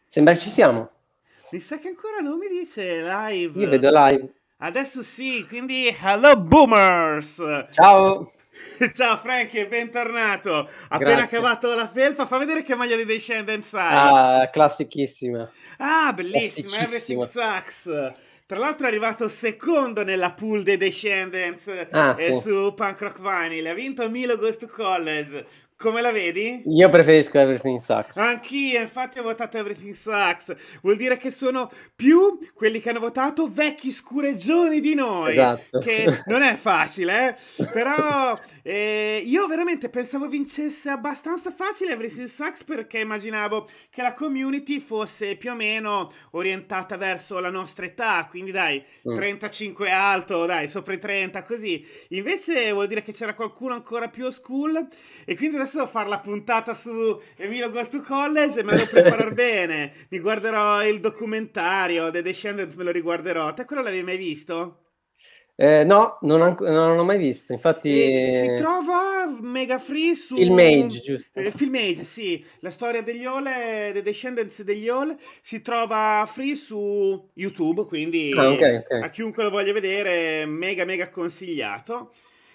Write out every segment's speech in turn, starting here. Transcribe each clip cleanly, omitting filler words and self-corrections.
Sembra che ci siamo. Mi sa che ancora non mi dice live. Io vedo live. Adesso sì, quindi hello boomers! Ciao. Ciao Frankie, bentornato. Appena Grazie. cavato la felpa, fa vedere che maglia di Descendants hai. Ah, classichissima. Ah, bellissimo, Everything Classicissima. Sucks. Tra l'altro è arrivato secondo nella pool dei Descendants Ah, sì. su Punk Rock Vinyl. Ha vinto Milo Goes to College. Come la vedi? Io preferisco Everything Sucks. Anch'io, infatti ho votato Everything Sucks. Vuol dire che sono più quelli che hanno votato vecchi scureggioni di noi, Esatto. che non è facile, però io veramente pensavo vincesse abbastanza facile Everything Sucks perché immaginavo che la community fosse più o meno orientata verso la nostra età, quindi dai, Mm. 35 alto, dai, sopra i 30, così. Invece vuol dire che c'era qualcuno ancora più old school e quindi adesso devo fare la puntata su Emilio Goes to College e me lo devo preparare bene. Mi guarderò il documentario The Descendants, me lo riguarderò. Te quello l'avevi mai visto? No, non l'ho mai visto. Infatti, E si trova mega free su Filmage, giusto? Filmage, sì, la storia degli Ole, The Descendants degli Ole, si trova free su YouTube, Ah, ok, quindi a ok. chiunque lo voglia vedere, mega mega consigliato.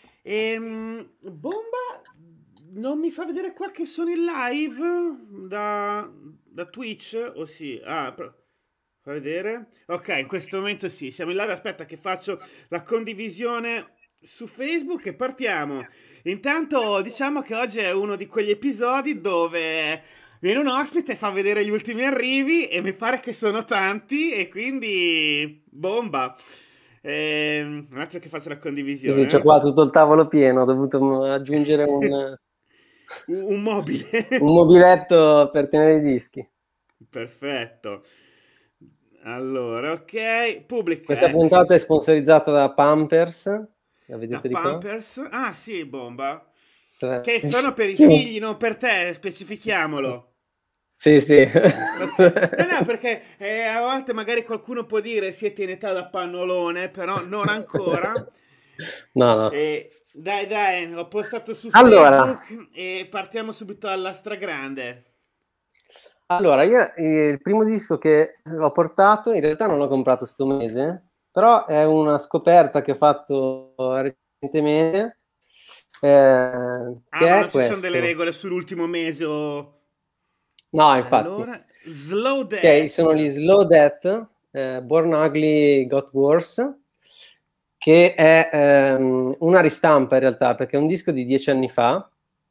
Bomba non mi fa vedere qua che sono in live da Twitch, o sì? Fa vedere. Ok, in questo momento sì, siamo in live. Aspetta che faccio la condivisione su Facebook e partiamo. Intanto diciamo che oggi è uno di quegli episodi dove viene un ospite e fa vedere gli ultimi arrivi e mi pare che sono tanti e quindi bomba. Un attimo che faccio la Sì, sì, c'ho condivisione. qua tutto il tavolo pieno. Ho dovuto aggiungere Un mobile. un mobiletto per tenere i dischi. Perfetto. Allora, ok. Public Questa ads. puntata è sponsorizzata da Pampers. La Da vedete di qua? Pampers. Ah, sì, bomba. Tre. Che sono per i Sì. figli, non per te, specifichiamolo. Sì, sì. Ok. No, no, perché a volte magari qualcuno può dire siete in età da pannolone, però non ancora. No, no. Dai, dai, ho postato su Allora, Facebook e partiamo subito alla stragrande. io il primo disco che ho portato, in realtà non l'ho comprato sto mese, però è una scoperta che ho fatto recentemente, Ah, ma che non è ci sono delle questo. regole sull'ultimo mese o... No, infatti. Allora, Slow Ok, sono Death. gli Slow Death, Born Ugly Got Worse, che è una ristampa in realtà, perché è un disco di 10 anni fa.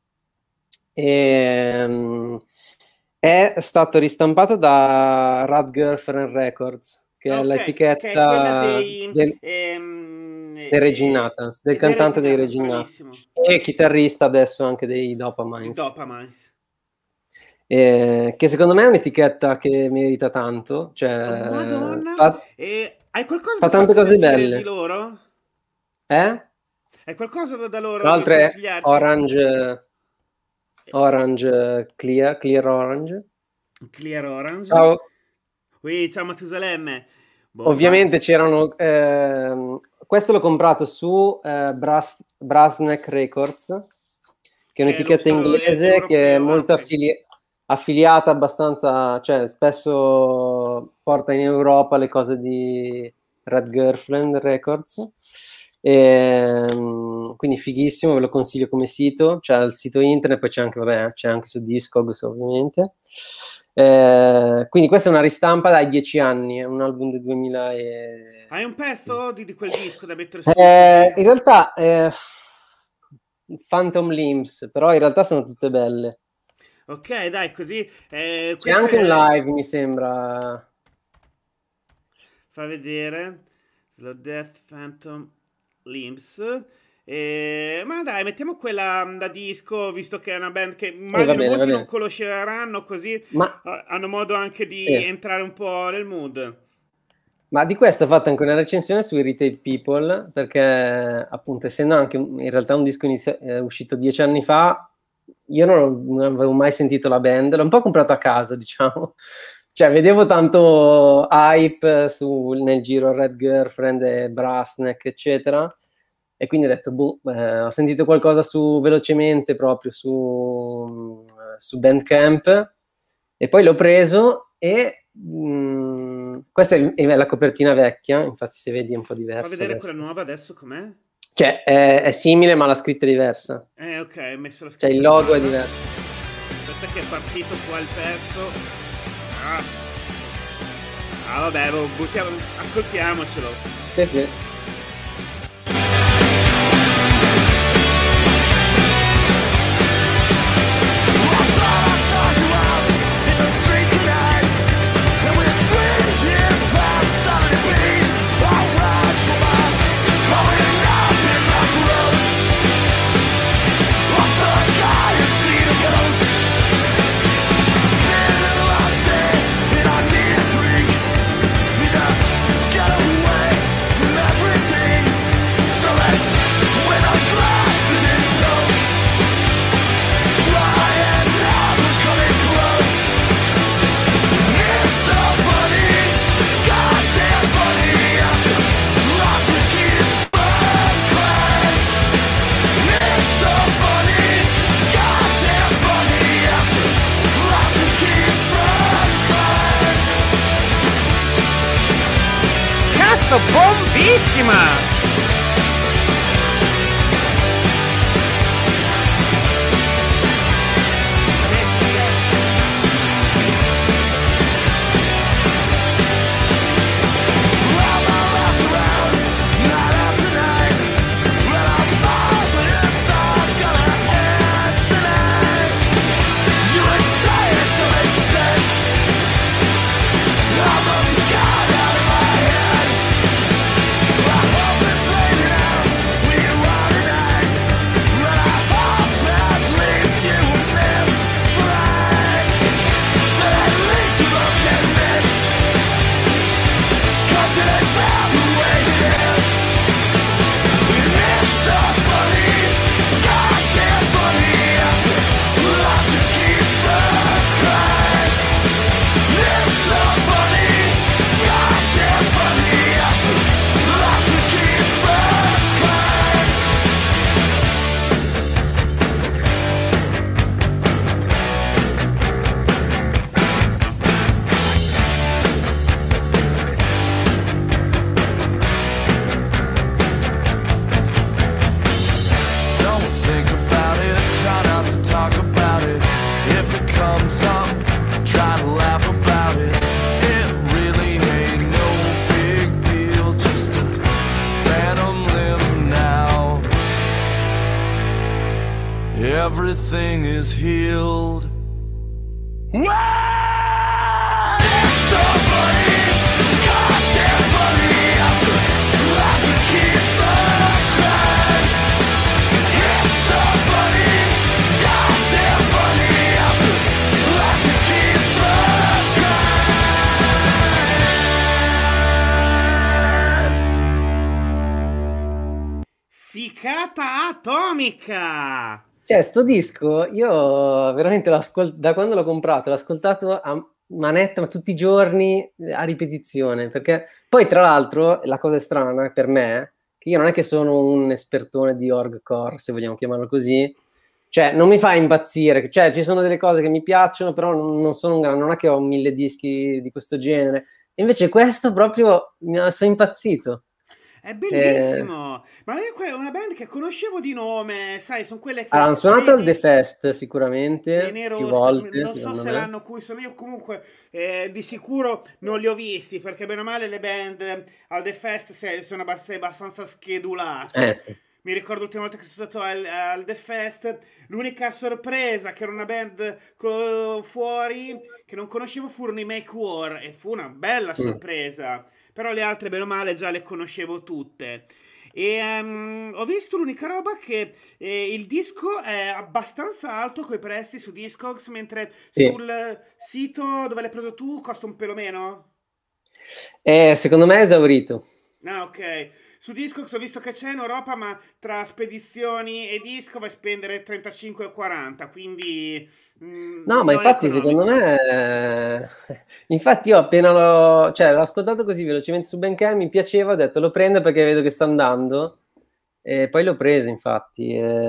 È stato ristampato da Rad Girlfriend Records, che è Ok, che è quella l'etichetta dei Regine Nathans, del dei cantante dei Reginald, Regine Nathans bravissimo. e chitarrista adesso anche dei Di Dopamines. Dopamine. Che secondo me è un'etichetta che merita tanto, Oh, cioè Madonna. E hai qualcosa fa da tante farci cose sentire di belle. loro? Eh? Hai qualcosa da loro Tra da l'altro è consigliarci? Orange, Clear Orange. Clear Orange. Ciao. Qui, ciao Matusalemme. Bomba. Ovviamente c'erano, questo l'ho comprato su Brassneck Records, che è Che è lo un'etichetta store inglese che è europeo. Ah, molto ok. affiliata abbastanza, cioè spesso porta in Europa le cose di Red Girlfriend Records. Quindi fighissimo, ve lo consiglio come sito, c'è il sito internet, poi c'è anche, vabbè, c'è anche su Discogs ovviamente. Quindi questa è una ristampa dai 10 anni, è un album del 2000 e... Hai un pezzo di quel disco da mettere su così? In realtà Phantom Limbs, però in realtà sono tutte belle. Ok, dai, così. C'è Questo anche un è... live, mi sembra. Fa vedere. Slow Death Phantom Limbs. Ma dai, mettiamo quella da disco, visto che è una band che Sì, va immagino bene, va molti non bene. conosceranno, così Ma, hanno modo anche di sì. entrare un po' nel mood. Ma di questo ho fatto anche una recensione su Irritate People, perché appunto essendo anche in realtà un disco uscito 10 anni fa, io non avevo mai sentito la band, l'ho un po' comprato a caso, diciamo. Cioè, vedevo tanto hype nel giro Red Girlfriend e Brassneck, eccetera, e quindi ho detto, boh, ho sentito qualcosa velocemente proprio su Bandcamp, e poi l'ho preso E questa è la copertina vecchia, infatti se vedi è un po' diversa. Fa vedere adesso. quella nuova adesso com'è? Cioè è simile ma la scritta è diversa. Ok, hai messo la Cioè scritta. il logo è diverso. Aspetta che è partito qua il pezzo. Vabbè, ascoltiamocelo. Sì, sì. Bombissima! Everything is healed. Ficata atomica! Cioè, sto disco, io veramente da quando l'ho comprato, l'ho ascoltato a manetta, ma tutti i giorni, a ripetizione, perché poi, tra l'altro, la cosa strana per me, che io non è che sono un espertone di horrorcore, se vogliamo chiamarlo così, cioè, non mi fa impazzire, cioè, ci sono delle cose che mi piacciono, però non sono non è che ho 1000 dischi di questo genere, invece questo proprio sono impazzito. È bellissimo! Ma è una band che conoscevo di nome, sai, sono quelle che Hanno suonato al vedi The Fest sicuramente, più volte, non so secondo se me. l'anno cui sono io, comunque di sicuro non li ho visti, perché bene o male le band al The Fest sono abbastanza schedulate. Sì. Mi ricordo l'ultima volta che sono stato al The Fest, l'unica sorpresa che era una band fuori che non conoscevo furono i Make War e fu una bella sorpresa. Però le altre, bene o male, già le conoscevo tutte. E ho visto l'unica roba che il disco è abbastanza alto coi prezzi su Discogs, mentre sul sito dove l'hai preso tu costa un pelo meno? Secondo me è esaurito. Ah, ok. Su Discogs ho visto che c'è in Europa, ma tra spedizioni e disco vai a spendere 35 o 40, quindi... no, ma infatti secondo me... infatti io appena l'ho ascoltato così velocemente su Bandcamp, mi piaceva, ho detto lo prendo perché vedo che sta andando, e poi l'ho preso infatti.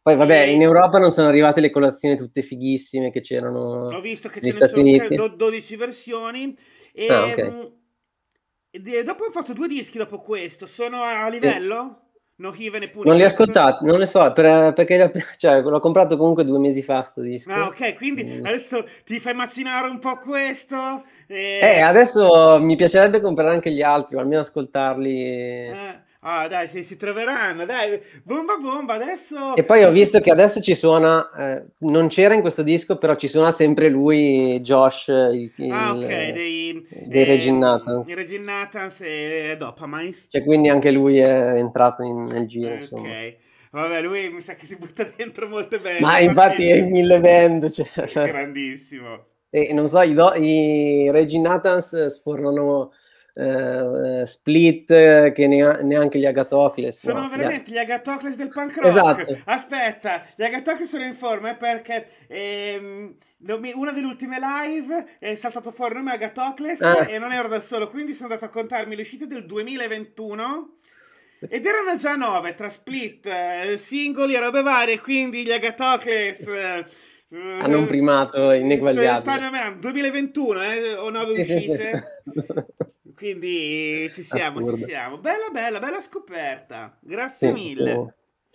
Poi vabbè, E in Europa non sono arrivate le colazioni tutte fighissime che c'erano ho visto che negli ce ne Stati sono Uniti. 12 versioni. Ah, ok. Dopo hanno fatto 2 dischi dopo questo. Sono a Sì. livello? No Heaven e Non li ho Punishers? ascoltati, non ne so, perché cioè, l'ho comprato comunque 2 mesi fa sto Ah, disco. ok, quindi Mm. adesso ti fai macinare un po' questo. Adesso mi piacerebbe comprare anche gli altri, o almeno ascoltarli. Dai, si troveranno, dai, bomba bomba, adesso E poi ho non si... visto che adesso ci suona, non c'era in questo disco, però ci suona sempre lui, Josh, ok, dei Regine i Nathans. Regine Nathans e Dopamine. Cioè, quindi anche lui è entrato nel giro, insomma. Ok, vabbè, lui mi sa che si butta dentro molte band, Ma infatti è in mille band, cioè. grandissimo. E non so, i Regine Nathans sfornano Split che neanche gli Agatocles, Sono no? veramente gli Agatocles del punk rock. Esatto. Aspetta, gli Agatocles sono in forma perché una delle ultime live è saltato fuori il nome Agatocles e non ero da solo, quindi sono andato a contarmi le uscite del 2021 ed erano già 9 tra split, singoli e robe varie, quindi gli Agatocles hanno un primato ineguagliabile. stanno 2021 ho 9 Sì, uscite. sì. Quindi ci siamo, Assurdo. ci siamo. Bella, bella, bella scoperta. Grazie Sì, mille.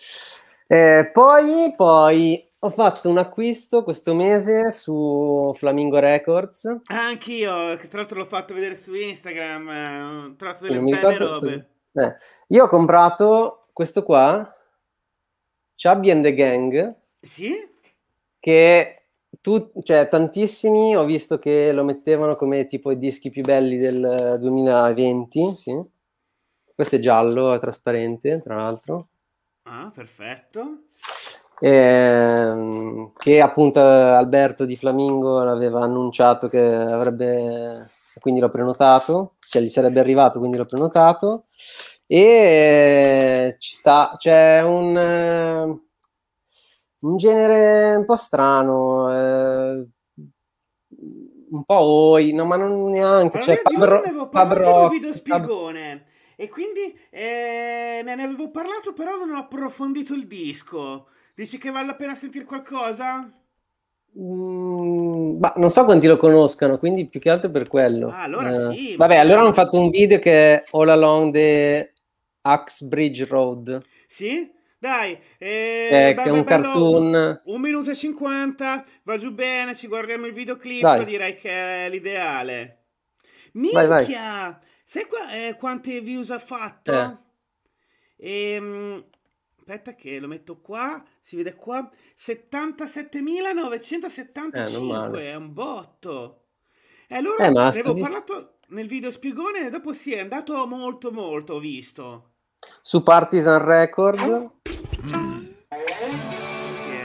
poi ho fatto un acquisto questo mese su Flamingo Records. Anch'io, che tra l'altro l'ho fatto vedere su Instagram, ho trovato Sì, delle non mi belle ricordo robe. io ho comprato questo qua, Chubby and the Gang, Sì? che cioè, tantissimi ho visto che lo mettevano come tipo i dischi più belli del 2020, sì. Questo è giallo, è trasparente, tra l'altro. Ah, perfetto. Che appunto Alberto di Flamingo l'aveva annunciato che avrebbe, quindi l'ho prenotato, cioè gli sarebbe arrivato, quindi l'ho prenotato. E ci sta, c'è un genere un po' strano, un po' oi, no, ma non neanche, Allora, cioè io di loro ne avevo pub parlato in un rock, video spiegone e quindi ne avevo parlato, però non ho approfondito il disco. Dici che vale la pena sentire qualcosa? Non so quanti lo conoscano, quindi più che altro per quello. Ah, allora sì, Vabbè, allora hanno magari. fatto un video che è All Along the Uxbridge Road, Sì? Dai, che è un bello, cartoon. 1 minuto e 50, va giù bene, ci guardiamo il videoclip, Dai, direi che è l'ideale. vai. Minchia! Sai quante views ha Eh, fatto? Aspetta che lo metto qua, si vede qua, non male. 77.975, è un botto. E allora Ma ne avevo parlato nel video spiegone e dopo sì, è andato molto molto, ho visto. su Partisan Record. Che-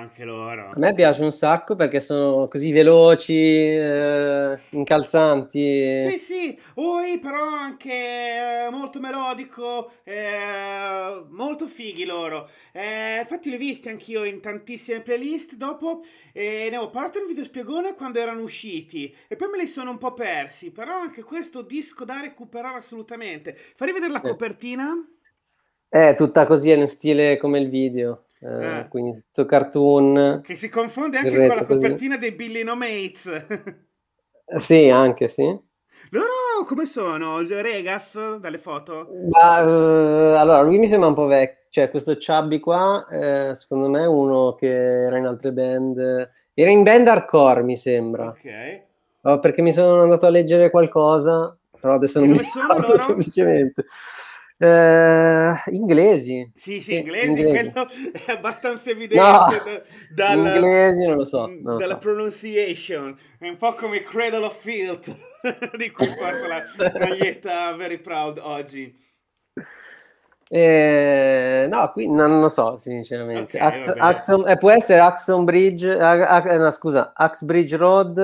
anche loro. A me piace un sacco perché sono così veloci, incalzanti. Sì, sì, Oi però anche molto melodico, molto fighi loro. Infatti li ho visti anch'io in tantissime playlist dopo e ne ho parlato in un video spiegone quando erano usciti e poi me li sono un po' persi, però anche questo disco da recuperare assolutamente. Fai rivedere la Sì. copertina? È tutta così, è in stile come il video, Eh, quindi tutto cartoon, che si confonde il anche con la retro così. copertina dei Billy No Mates. Sì, anche sì. Loro come sono? Regas dalle foto? Ma, allora, lui mi sembra un po' vecchio, cioè questo Chubby qua, secondo me è uno che era in altre band, era in band hardcore mi sembra. Ok. Oh, perché mi sono andato a leggere qualcosa, però adesso Di non mi dove sono ricordo loro? semplicemente. Inglesi, Sì, sì, sì, inglesi, inglesi. quello è abbastanza No, evidente inglesi non lo so, non lo dalla so. pronunciation. È un po' come Cradle of Filth, di cui porta la maglietta Very Proud oggi. No, qui non lo so, Ok, sinceramente. vabbè. Può essere Axon Bridge, no, scusa, Axbridge Road,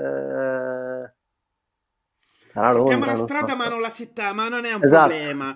sarà Sappiamo Londra, la non so. strada ma non la città, ma non è un Esatto. problema.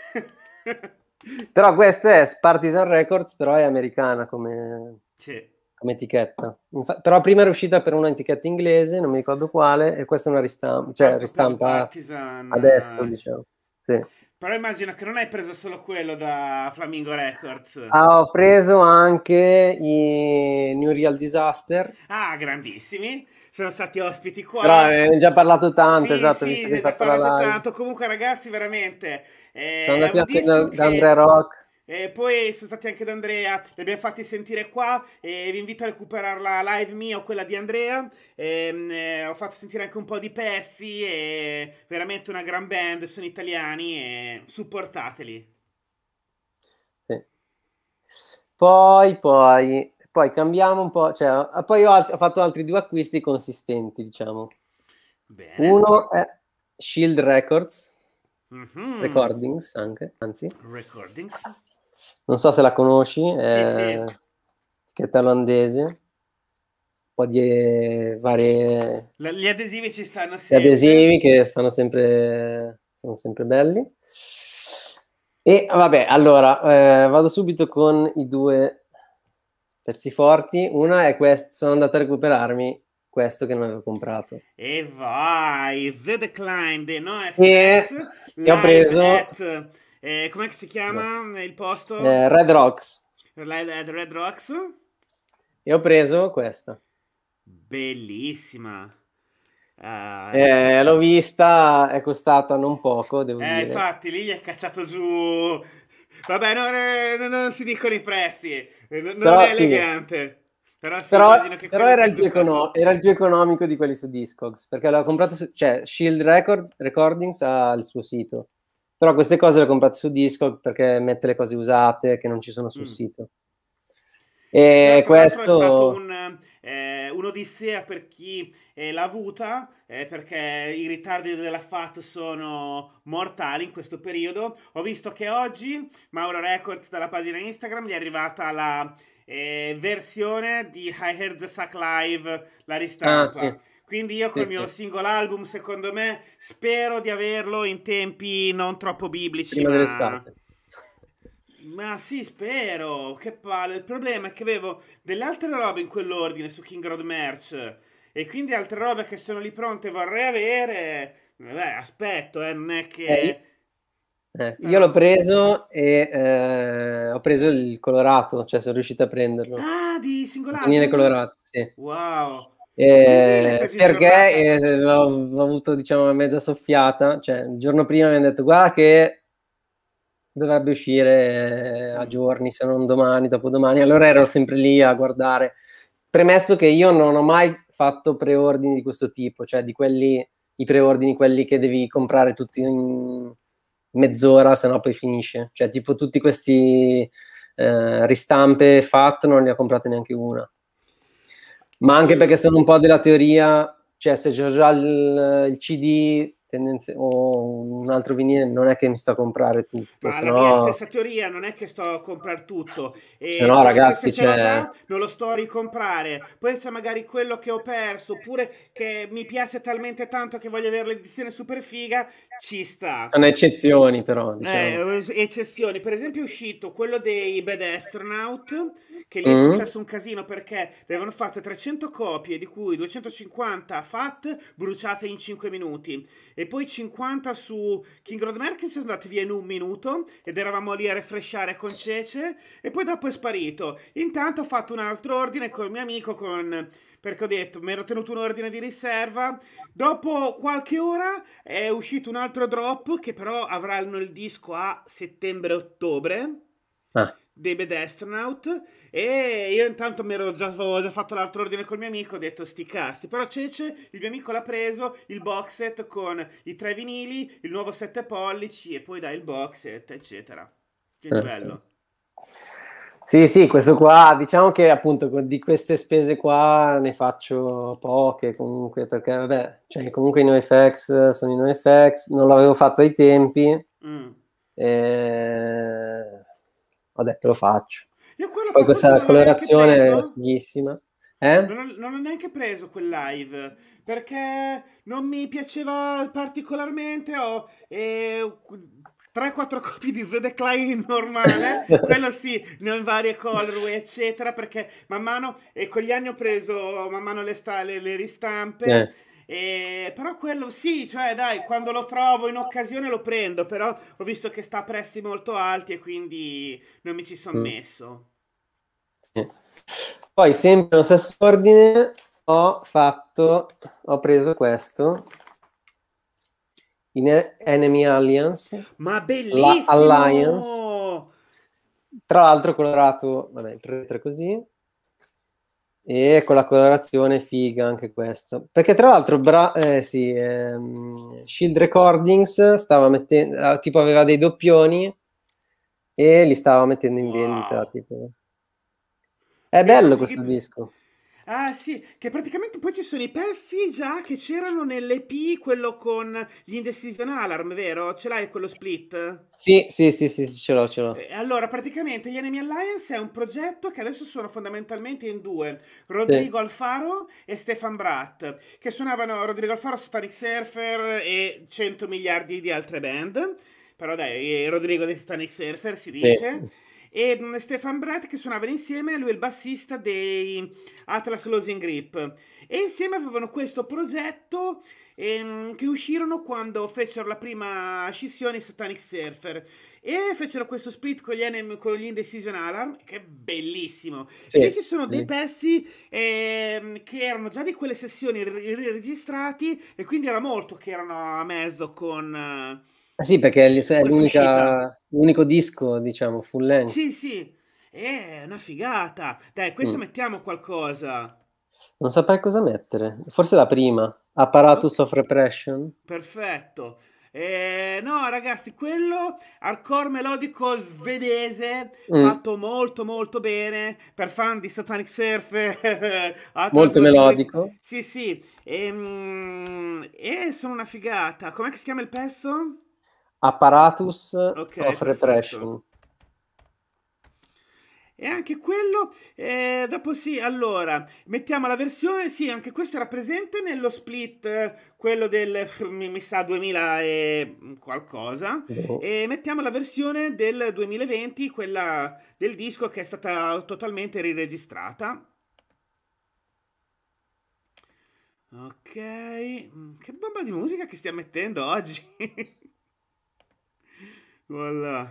Però questa è Partisan Records, però è americana Sì, come etichetta. Però prima era uscita per una etichetta inglese, non mi ricordo quale, e questa è una ristampa, cioè proprio per ristampa Partisan. adesso, diciamo. Sì. Però immagino che non hai preso solo quello da Flamingo Records. Ho preso anche i New Real Disaster, Ah, grandissimi. Sono stati ospiti però qua. ne ho già parlato tanto, Sì, esatto, sì, visto che ne hai hai già fatto parlato la live. tanto. Comunque, ragazzi, veramente Sono è andati un anche disco da Andre che. Rock. Poi sono stati anche da Andrea, li abbiamo fatti sentire qua e vi invito a recuperare la live mia o quella di Andrea. Ho fatto sentire anche un po' di pezzi e veramente una gran band, sono italiani e supportateli. Sì. Poi cambiamo un po', cioè, poi ho fatto altri due acquisti consistenti, diciamo. Bene. Uno è Shield Records, Mhm. Recordings anche, anzi. Recordings. Non so se la conosci, Sì, è sì. etichetta olandese, un po' di varie Gli adesivi ci stanno gli sempre. adesivi che sono sempre belli. E vabbè, allora vado subito con i due pezzi forti. Una è questo, sono andato a recuperarmi questo che non avevo comprato. E vai, The Decline dei E, NoFX e ho live preso at com'è che si esatto, chiama il posto? Red Rocks Live at Red Rocks. e ho preso questa. Bellissima. Ah, L'ho vista, è costata non poco, devo dire. infatti lì gli è cacciato giù. Vabbè, non si dicono i prezzi, non Però è sì, elegante. Però sì, però, immagino che però quello sia costato. era il più economico di quelli su Discogs, perché l'ho comprato cioè Recordings ha il suo sito, però queste cose le ho comprate su Discog perché mette le cose usate che non ci sono sul Mm. sito. Quello E tra l'altro è stato questo, un'odissea per chi l'ha avuta, perché i ritardi della FAT sono mortali in questo periodo. Ho visto che oggi Mauro Records dalla pagina Instagram gli è arrivata la versione di I Heard the Sack Live, la sì, ristampa. Quindi io sì, col mio sì, singolo album, secondo me, spero di averlo in tempi non troppo biblici, prima ma. dell'estate. Ma sì, spero. Che palle. Il problema è che avevo delle altre robe in quell'ordine su King Road Merch. E quindi altre robe che sono lì pronte vorrei avere. Beh, aspetto, non è Eh, che. io l'ho Però. preso e ho preso il colorato, cioè sono riuscito a prenderlo. Ah, di single Il vinile album? colorato, sì. Wow. Ma quindi l'hai preso in Perché giornata? ho avuto diciamo una mezza soffiata, cioè il giorno prima mi hanno detto guarda che dovrebbe uscire a Mm. giorni, se non domani, dopodomani, allora ero sempre lì a guardare. Premesso che io non ho mai fatto preordini di questo tipo, cioè di quelli, i preordini, quelli che devi comprare tutti in mezz'ora, se no poi finisce. Cioè tipo tutti questi ristampe FAT non ne ho comprate neanche una. Ma anche perché Allora. sono un po' della teoria, cioè se c'è già il CD o un altro vinile non è che mi sto a comprare tutto, Ma se la mia no, stessa teoria, non è che sto a comprare tutto, se e no se ragazzi ce l'ho c'è... già non lo sto a ricomprare. Poi c'è magari quello che ho perso, oppure che mi piace talmente tanto che voglio avere l'edizione super figa, ci sta. Sono eccezioni però, diciamo. Eccezioni, per esempio è uscito quello dei Bad Astronaut, che lì è Mm? successo un casino perché ne avevano fatte 300 copie, di cui 250 fatte, bruciate in 5 minuti, e poi 50 su King of the Merc sono andati via in un minuto, ed eravamo lì a refreshare con Cece, e poi dopo è sparito. Intanto ho fatto un altro ordine col mio amico, perché ho detto, mi ero tenuto un ordine di riserva. Dopo qualche ora è uscito un altro drop che però avranno il disco a settembre-ottobre Ah, dei Bad Astronaut, e io intanto avevo già fatto l'altro ordine col mio amico, ho detto sti cazzi, però Cece, il mio amico l'ha preso, il box set con i 3 vinili, il nuovo 7 pollici e poi dai il box set, eccetera. Che sì. bello. Sì, sì, questo qua, diciamo che appunto di queste spese qua ne faccio poche comunque, perché vabbè, cioè comunque i NoFX sono i NoFX, non l'avevo fatto ai tempi, Mm. e ho detto lo faccio. Io quello Poi fa conto questa non l'ho neanche colorazione è preso. fighissima. Eh? Non ho neanche preso quel live perché non mi piaceva particolarmente. Ho 3-4 copie di The Decline normale, quello sì, ne ho in varie colorway, eccetera. Perché man mano, e con gli anni ho preso man mano le ristampe. Eh, Però quello sì, cioè dai, quando lo trovo in occasione lo prendo. Però ho visto che sta a prezzi molto alti e quindi non mi ci sono mm, messo. sì. Poi sempre nello stesso ordine ho preso questo, in Enemy Alliance, Ma Alliance, bellissimo! tra l'altro colorato, vabbè, il retro è così, e con la colorazione figa anche questo. Perché tra l'altro, sì, Shield Recordings stava mettendo, tipo aveva dei doppioni e li stava mettendo in vendita, Wow! tipo. È bello Pensate che... questo disco. Ah sì, che praticamente poi ci sono i pezzi già che c'erano nell'EP, quello con gli Indecision Alarm, vero? Ce l'hai quello split? Sì, sì, sì, sì, sì, ce l'ho, ce l'ho. Allora, praticamente gli Enemy Alliance è un progetto che adesso sono fondamentalmente in due, Sì, Rodrigo Alfaro e Stefan Bratt, che suonavano Rodrigo Alfaro, Satanic Surfer e 100 miliardi di altre band, però dai, Rodrigo dei Satanic Surfer si sì. dice, e Stefan Bratt che suonavano insieme, lui è il bassista dei Atlas Losing Grip, e insieme avevano questo progetto che uscirono quando fecero la prima scissione i Satanic Surfer. E fecero questo split con gli Indecision Alarm, che è bellissimo. E lì Sì, ci sono dei bellissimo. pezzi che erano già di quelle sessioni registrati, e quindi era molto che erano a mezzo Sì, perché è con questa uscita. l'unico disco, diciamo, full length. Sì, sì, è una figata. Dai, questo Mm. mettiamo qualcosa. Non saprei cosa mettere. Forse la prima, Ok, Apparatus of Repression. perfetto. No, ragazzi, quello hardcore melodico svedese, Mm, fatto molto molto bene per fan di Satanic Surfer, Atlas molto Losing Grip. melodico. Sì, sì, e sono una figata. Com'è che si chiama il pezzo? Apparatus Ok, of perfetto. Repression. E anche quello, dopo sì, allora, mettiamo la versione, sì, anche questo era presente nello split, quello del, mi sa, 2000 e qualcosa, Boh. e mettiamo la versione del 2020, quella del disco che è stata totalmente riregistrata. Ok, che bomba di musica che stiamo mettendo oggi. Voilà.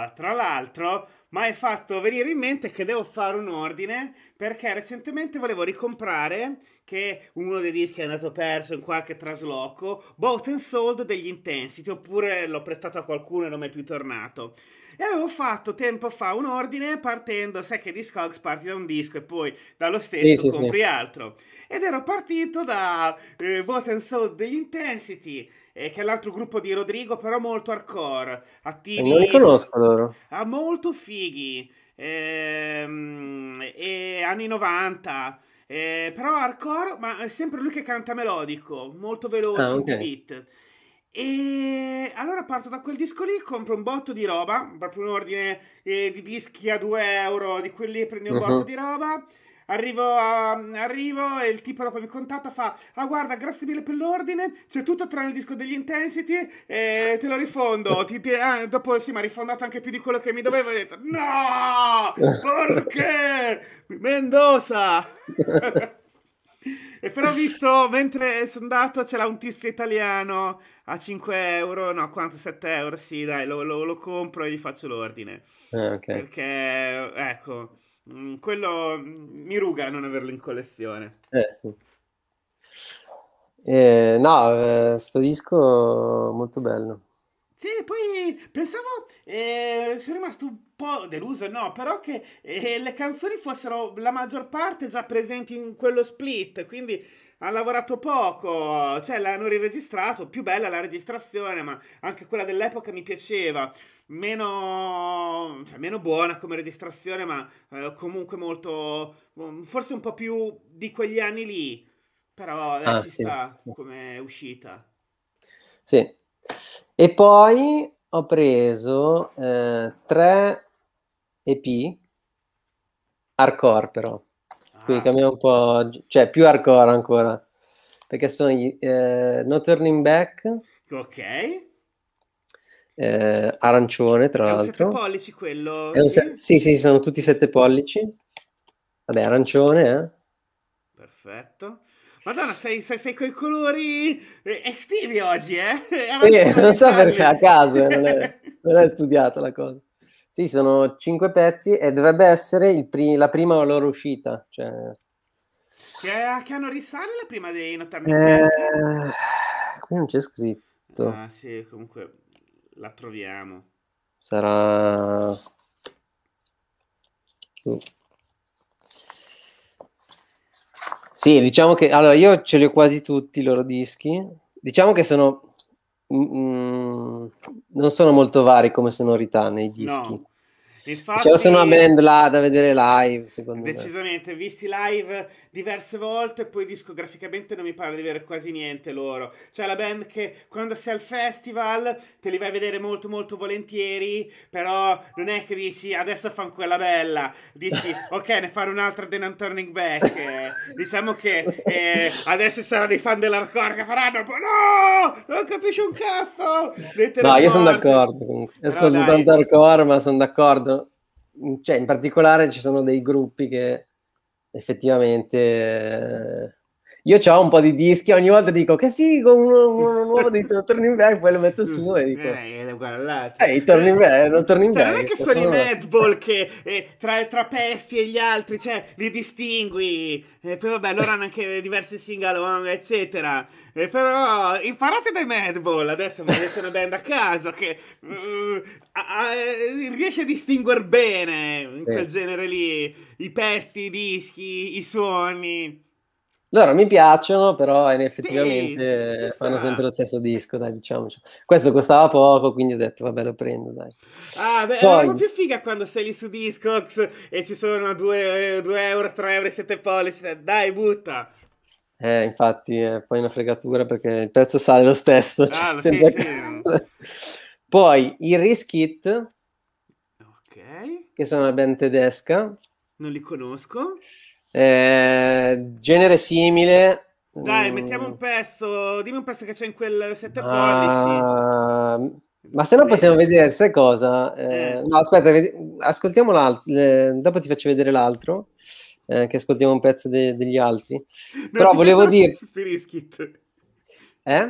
tra l'altro, mi hai fatto venire in mente che devo fare un ordine perché recentemente volevo ricomprare, che uno dei dischi è andato perso in qualche trasloco, Bought and Sold degli Intensity, oppure l'ho prestato a qualcuno e non mi è più tornato. E avevo fatto tempo fa un ordine partendo, sai che Discogs parti da un disco e poi dallo Sì, stesso sì, sì. compri altro. Ed ero partito da Bought and Sold degli Intensity, che è l'altro gruppo di Rodrigo, però molto hardcore, Non li attivi, conosco loro. molto fighi, e anni 90, però hardcore, ma è sempre lui che canta melodico, molto Ah, veloci, in ok. beat it. E allora parto da quel disco lì, compro un botto di roba, proprio un ordine di dischi a 2 euro, di quelli prendi un botto Mhm. di roba. Arrivo e il tipo dopo mi contatta, fa: ah, guarda, grazie mille per l'ordine, c'è tutto tranne il disco degli Intensity e te lo rifondo. Dopo sì, mi ha rifondato anche più di quello che mi doveva. E ho detto: no, perché Mendoza? E però ho visto mentre sono andato c'era un tizio italiano a 5 euro, no, quanto? 7 euro, sì, dai, lo compro e gli faccio l'ordine. Ok. Perché, ecco, quello mi ruga non averlo in collezione. Sì. No, sto disco molto bello. Sì, poi pensavo, sono rimasto un po' deluso, no, però che le canzoni fossero la maggior parte già presenti in quello split, quindi hanno lavorato poco, cioè l'hanno riregistrato, più bella la registrazione, ma anche quella dell'epoca mi piaceva, meno buona come registrazione, ma comunque molto, forse un po' più di quegli anni lì, però dai, Ah, ci sì, sta sì. come uscita. Sì. E poi ho preso 3 EP hardcore però. Quindi Ah, cambiamo un po', cioè più hardcore ancora, perché sono gli No Turning Back, ok. arancione tra È un 7 l'altro. pollici quello, sì? Sì, sì, sono tutti Sì, 7 sì. pollici. Vabbè, arancione, eh? Perfetto. Madonna, sei coi colori estivi oggi, eh? Arancione Non mi so perché parli. a caso, non è studiata la cosa. Sì, sono 5 pezzi e dovrebbe essere la prima loro uscita. Cioè, Che anno risale la prima dei No Turning Back? eh, qui non c'è scritto. Ah, sì, comunque la troviamo. Sarà... Sì, diciamo che... Allora, io ce li ho quasi tutti i loro dischi. Diciamo che non sono molto vari come sonorità nei dischi. No. Diciamo, sono una Infatti, band là da vedere live, secondo me. decisamente, visti live diverse volte, e poi discograficamente non mi pare di avere quasi niente loro. Cioè la band che quando sei al festival te li vai a vedere molto molto volentieri, però non è che dici adesso fan quella bella, dici ok, ne fare un'altra The Non Turning Back. Diciamo che adesso saranno i fan dell'hardcore che faranno, no, non capisci un cazzo, No, lettere io sono morte. d'accordo comunque. Però Ascolto dai. tanto hardcore, ma sono d'accordo. Cioè, in particolare ci sono dei gruppi che effettivamente... Io ho un po' di dischi, ogni volta dico che figo, uno nuovo di Turning Back, poi lo metto su e dico, Guarda l'altro. ehi, Turning Back, non Turning Cioè, non è Back, che sono i sono... Madball che tra Pesti e gli altri, cioè, li distingui. Poi vabbè, loro hanno anche diversi sing-along, eccetera. Però imparate dai Madball. Adesso mi avete una band a caso che riesce a distinguere bene in quel Sì. genere lì i pezzi, i dischi, i suoni. Loro mi piacciono, però Sì, ci effettivamente fanno sempre sta. lo stesso disco, dai, diciamoci. Questo costava poco, quindi ho detto, vabbè, lo prendo, dai. Ah, beh, è la roba Poi, più figa quando sei lì su Discogs e ci sono 2 euro, 3 euro e 7 pollici. Dai, butta. infatti, è poi una fregatura perché il prezzo sale lo stesso, cioè, Ah, sì, senza... sì. Poi, i Riskit, Ok, che sono una band tedesca, non li conosco. genere simile, Dai, mettiamo un pezzo. Dimmi un pezzo che c'è in quel 7 pollici. ma... ma se no possiamo Le- vedere, sai cosa? Eh. No, aspetta, ascoltiamo l'altro, dopo ti faccio vedere l'altro, che ascoltiamo un pezzo degli altri. Non Però ti volevo piacciono dire... questi riskit? Eh?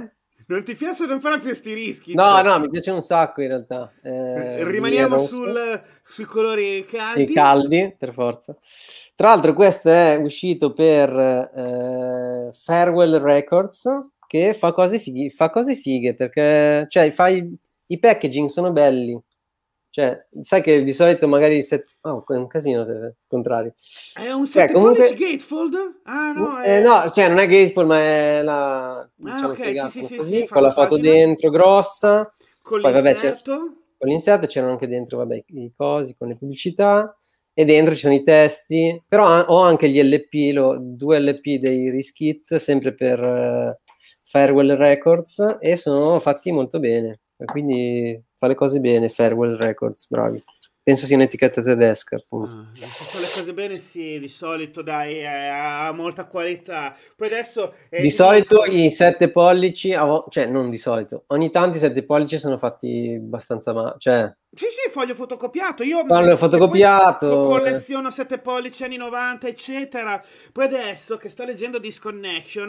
Non ti piace, non fare più sti rischi. No, mi piace un sacco in realtà. Rimaniamo sui colori caldi. Sì, caldi, per forza. Tra l'altro questo è uscito per Farewell Records, che fa cose fighe, perché cioè, i packaging sono belli. Cioè, sai che di solito magari è un casino il contrario. È un 7 pollici gatefold? Ah no, no, cioè non è gatefold, ma è la ok, sì, con la foto dentro grossa. Con poi l'inserto. Con l'inserto c'erano anche dentro, vabbè, i cosi con le pubblicità, e dentro ci sono i testi, però ho anche gli LP, 2 LP dei Riskit, sempre per Farewell Records, e sono fatti molto bene, quindi fa le cose bene Farewell Records, bravi. Penso sia un'etichetta tedesca, appunto. Se fa le cose bene, sì, di solito dai, ha molta qualità. Poi adesso di solito i 7 pollici, cioè non di solito, ogni tanto i 7 pollici sono fatti abbastanza cioè sì, foglio fotocopiato. Io fotocopiato. Colleziono 7 pollici anni 90, eccetera. Poi adesso che sto leggendo Disconnection,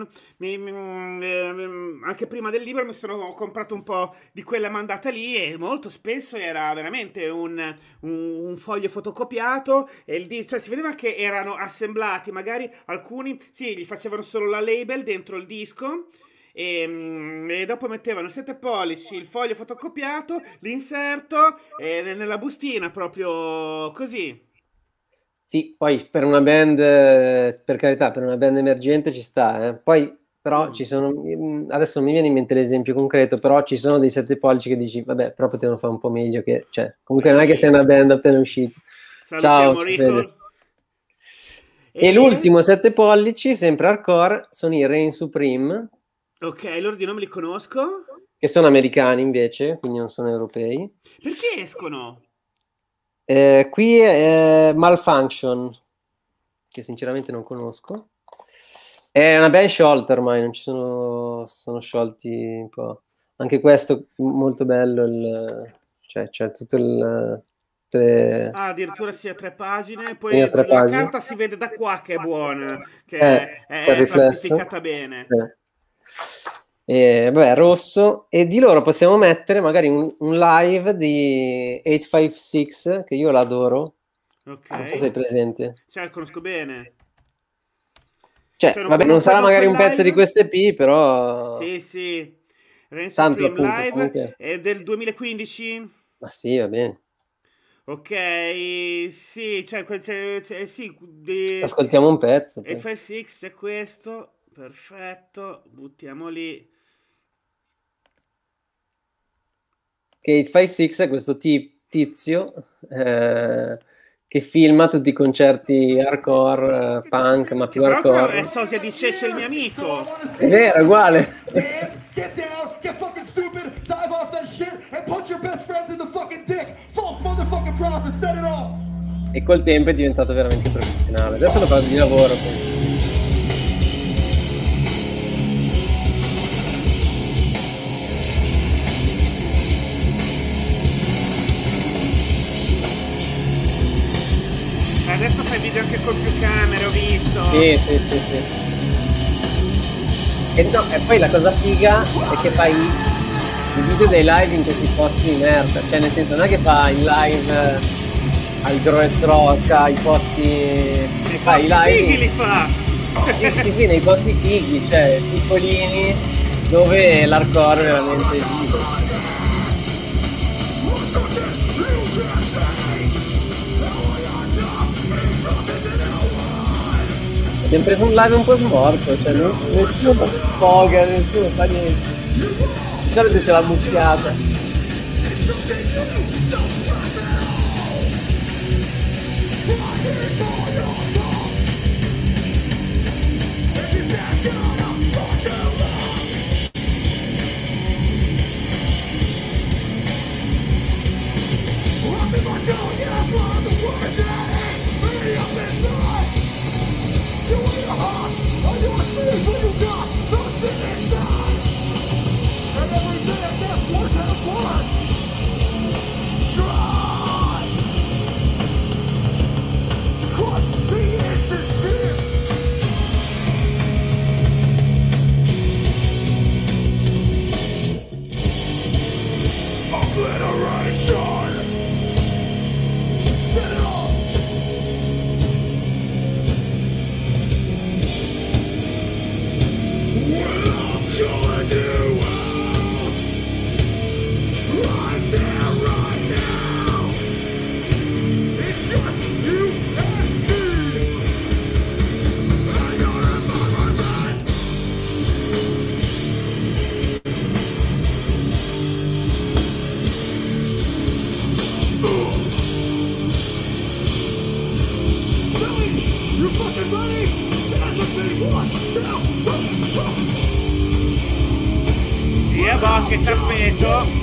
anche prima del libro mi sono comprato un po' di quella mandata lì, e molto spesso era veramente un foglio fotocopiato, e cioè si vedeva che erano assemblati, magari alcuni, sì, gli facevano solo la label dentro il disco, e dopo mettevano 7 pollici, il foglio fotocopiato, l'inserto nella bustina, proprio così. Sì, poi per una band, per carità, per una band emergente ci sta, poi però ci sono, adesso non mi viene in mente l'esempio concreto, però ci sono dei 7 pollici che dici, vabbè, però potevano fare un po' meglio, che cioè, comunque non è che sei una band appena uscita. Ciao, e l'ultimo 7 pollici, sempre hardcore, sono i Reign Supreme. Ok, loro di nome li conosco. Che sono americani invece, quindi non sono europei. Perché escono? Qui è Malfunction, che sinceramente non conosco. È una band sciolta ormai, non ci sono sciolti un po'. Anche questo molto bello, cioè c'è tutto il... addirittura sia 3 pagine, poi la carta si vede da qua che è buona, che è plastificata bene. Sì. Vabbè, rosso, e di loro possiamo mettere magari un live di 856, che io l'adoro. Okay. Non so se è presente. Cioè, conosco bene. Cioè, vabbè, non sarà magari un pezzo di questo EP, però... Sì. Tanto appunto, Live comunque... è del 2015? Ma sì, va bene. Ok, sì, cioè sì. Ascoltiamo un pezzo. 856 c'è questo, perfetto, buttiamo lì. Che 856 è questo tizio che filma tutti i concerti hardcore, punk, ma più hardcore. È sosia di Cece, il mio amico. È vero, è uguale. E col tempo è diventato veramente professionale. Adesso lo fa di lavoro. Adesso fai video anche con più camere, ho visto. Sì. E poi la cosa figa è che fai i video dei live in questi posti di merda. Cioè, nel senso, non è che fai il live al Groez Rock, ai posti... Fai i live fighi li fa! Sì, nei posti fighi, cioè, piccolini, dove l'hardcore è veramente vivo. Abbiamo preso un live un po' smorto, cioè nessuno sfoga, nessuno fa niente. Di solito c'è la mucchiata. che tappeto.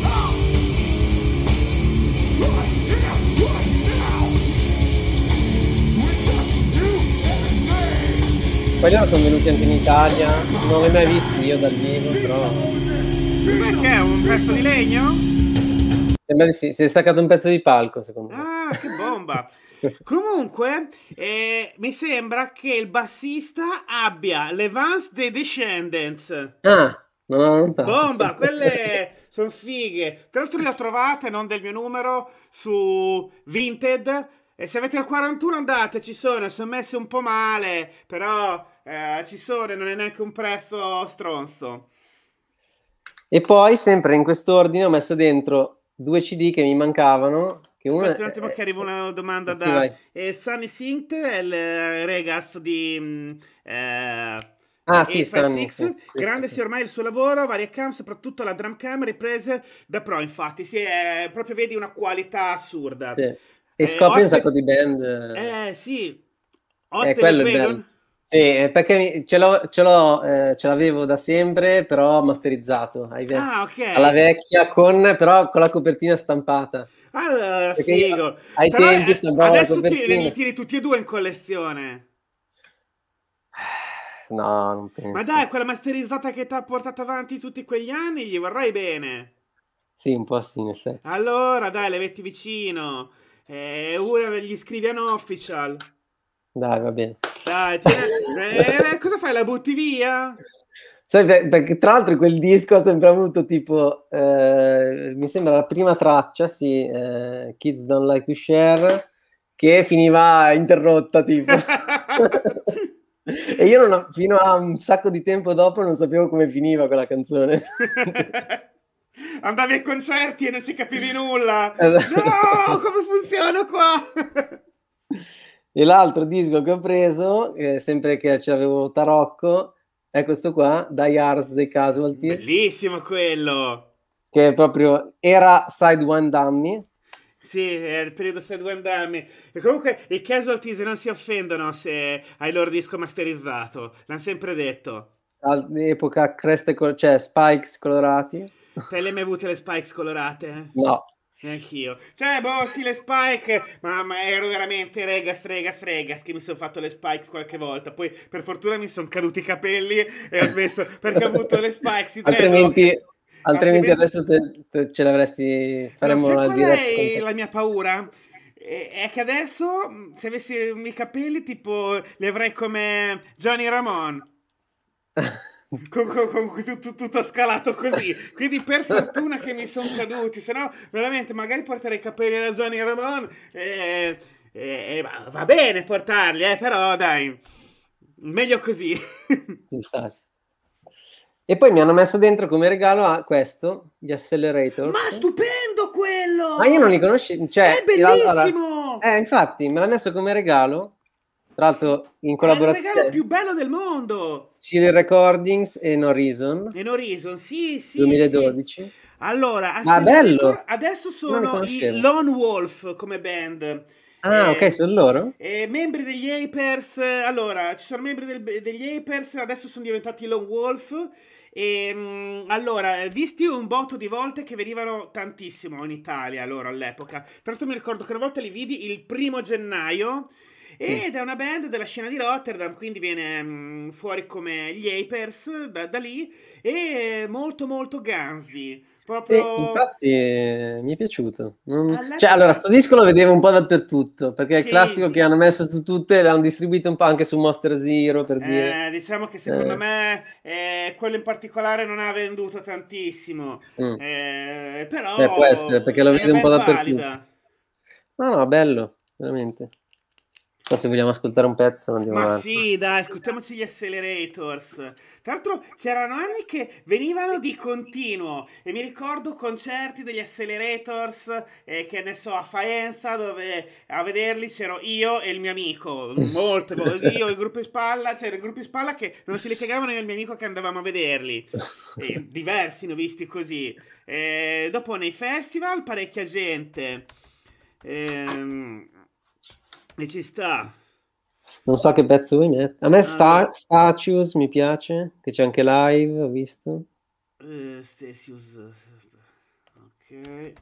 Poi loro sono venuti anche in Italia, non li ho mai visti io dal vivo, però Cos'è che è? Un pezzo di legno? sembra di sì, si è staccato un pezzo di palco secondo me. Ah, che bomba! Comunque, mi sembra che il bassista abbia le Vans dei Descendants. Ah, non ho notato. Bomba, quelle sono fighe. Tra l'altro le ho trovate, non del mio numero, su Vinted. E se avete il 41 andate, ci sono messe un po' male, però ci sono e non è neanche un prezzo stronzo. E poi, sempre in quest'ordine, ho messo dentro 2 CD che mi mancavano. Che una Aspetta un attimo che arriva una domanda sì, da vai. Sunny Synth, il ragazzo di Sì, Sunny, 856. sì, Grande sì. sia ormai il suo lavoro, varie cam, soprattutto la drum cam riprese da pro, infatti, sì, proprio vedi una qualità assurda. Sì. E scopri un Oste- sacco di band. sì, È Oste quello il bello. McWagon. Sì, perché ce l'avevo da sempre, però masterizzato Ah, ok. alla vecchia, però con la copertina stampata. Allora, Perché io figo. ai Però tempi stampavo la adesso li copertina. tieni tutti e due in collezione. No, non Ma penso. dai, quella masterizzata che ti ha portato avanti tutti quegli anni, gli vorrai bene. Sì, un po' sì, in effetti. Allora, dai, le metti vicino. Ora gli scrivi a official. Dai, va bene. Dai, cosa fai? La butti via? Sai, perché tra l'altro quel disco ha sempre avuto tipo, mi sembra la prima traccia, sì, Kids Don't Like to Share, che finiva interrotta tipo. E io fino a un sacco di tempo dopo non sapevo come finiva quella canzone. Andavi ai concerti e non ci capivi nulla. Esatto. No, come funziona qua? E l'altro disco che ho preso, sempre che ce l'avevo tarocco, è questo qua, Die Hard dei Casualties, Bellissimo quello. che proprio era Side One Dummy. Sì, è il periodo Sad One Dummy. E comunque i casualties non si offendono se hai il loro disco masterizzato. L'hanno sempre detto. All'epoca cioè spikes colorati. Te le hai mai avute le spikes colorate? No. Neanch'io. Cioè, boh, sì, le spike, ma ero veramente regas che mi sono fatto le spikes qualche volta. Poi, per fortuna, mi sono caduti i capelli e ho smesso perché ho avuto le spikes di dreadlock. Altrimenti adesso ce l'avresti, No, faremmo sai una qual diretta con è te. la mia paura? È che adesso, se avessi i capelli, tipo, li avrei come Johnny Ramone. Tutto scalato così. Quindi per fortuna che mi sono caduti, se no veramente magari portare i capelli alla Johnny Ramone va bene portarli, però dai, meglio così. Ci sta. E poi mi hanno messo dentro come regalo a questo, gli Accelerators. Ma stupendo quello! Ma io non li conoscevo, cioè, È bellissimo! infatti me l'ha messo come regalo, tra l'altro in È il collaborazione regalo più bello del mondo! Seal Recordings e No Reason, In Horizon, sì, sì, 2012. sì. Allora, Ma bello! adesso Non li sono i conoscevo. Lone Wolf come band. Ah, ok, sono loro? Membri degli Apers, allora, ci sono membri degli Apers, adesso sono diventati Lone Wolf. Allora, visti un botto di volte che venivano tantissimo in Italia loro all'epoca. Tra l'altro mi ricordo che una volta li vidi il 1° gennaio. Ed è una band della scena di Rotterdam, quindi viene fuori come gli Apers da lì. E molto molto ganzi. Sì, Proprio infatti mi è piaciuto. Cioè, all'epoca. allora, sto disco lo vedevo un po' dappertutto, perché è il classico Sì. che hanno messo su tutte, l'hanno distribuito un po' anche su Monster Zero, per dire. Diciamo che secondo me quello in particolare non ha venduto tantissimo, Mm. Può essere, però perché lo è una vedo un po' band dappertutto. valida. No, bello, veramente. Non so se vogliamo ascoltare un pezzo, andiamo Ma avanti. sì, dai, ascoltiamoci gli Accelerators. Tra l'altro c'erano anni che venivano di continuo e mi ricordo concerti degli Accelerators che ne so a Faenza dove a vederli c'ero io e il mio amico, molto, io e il gruppo in spalla, c'era il gruppo in spalla che non si li cagavano io e il mio amico che andavamo a vederli. Diversi ne ho visti così. Dopo nei festival parecchia gente. E ci sta. Non so che pezzo vuoi mettere. A me Allora. Statues mi piace, che c'è anche live, ho visto. Stesius. Ok.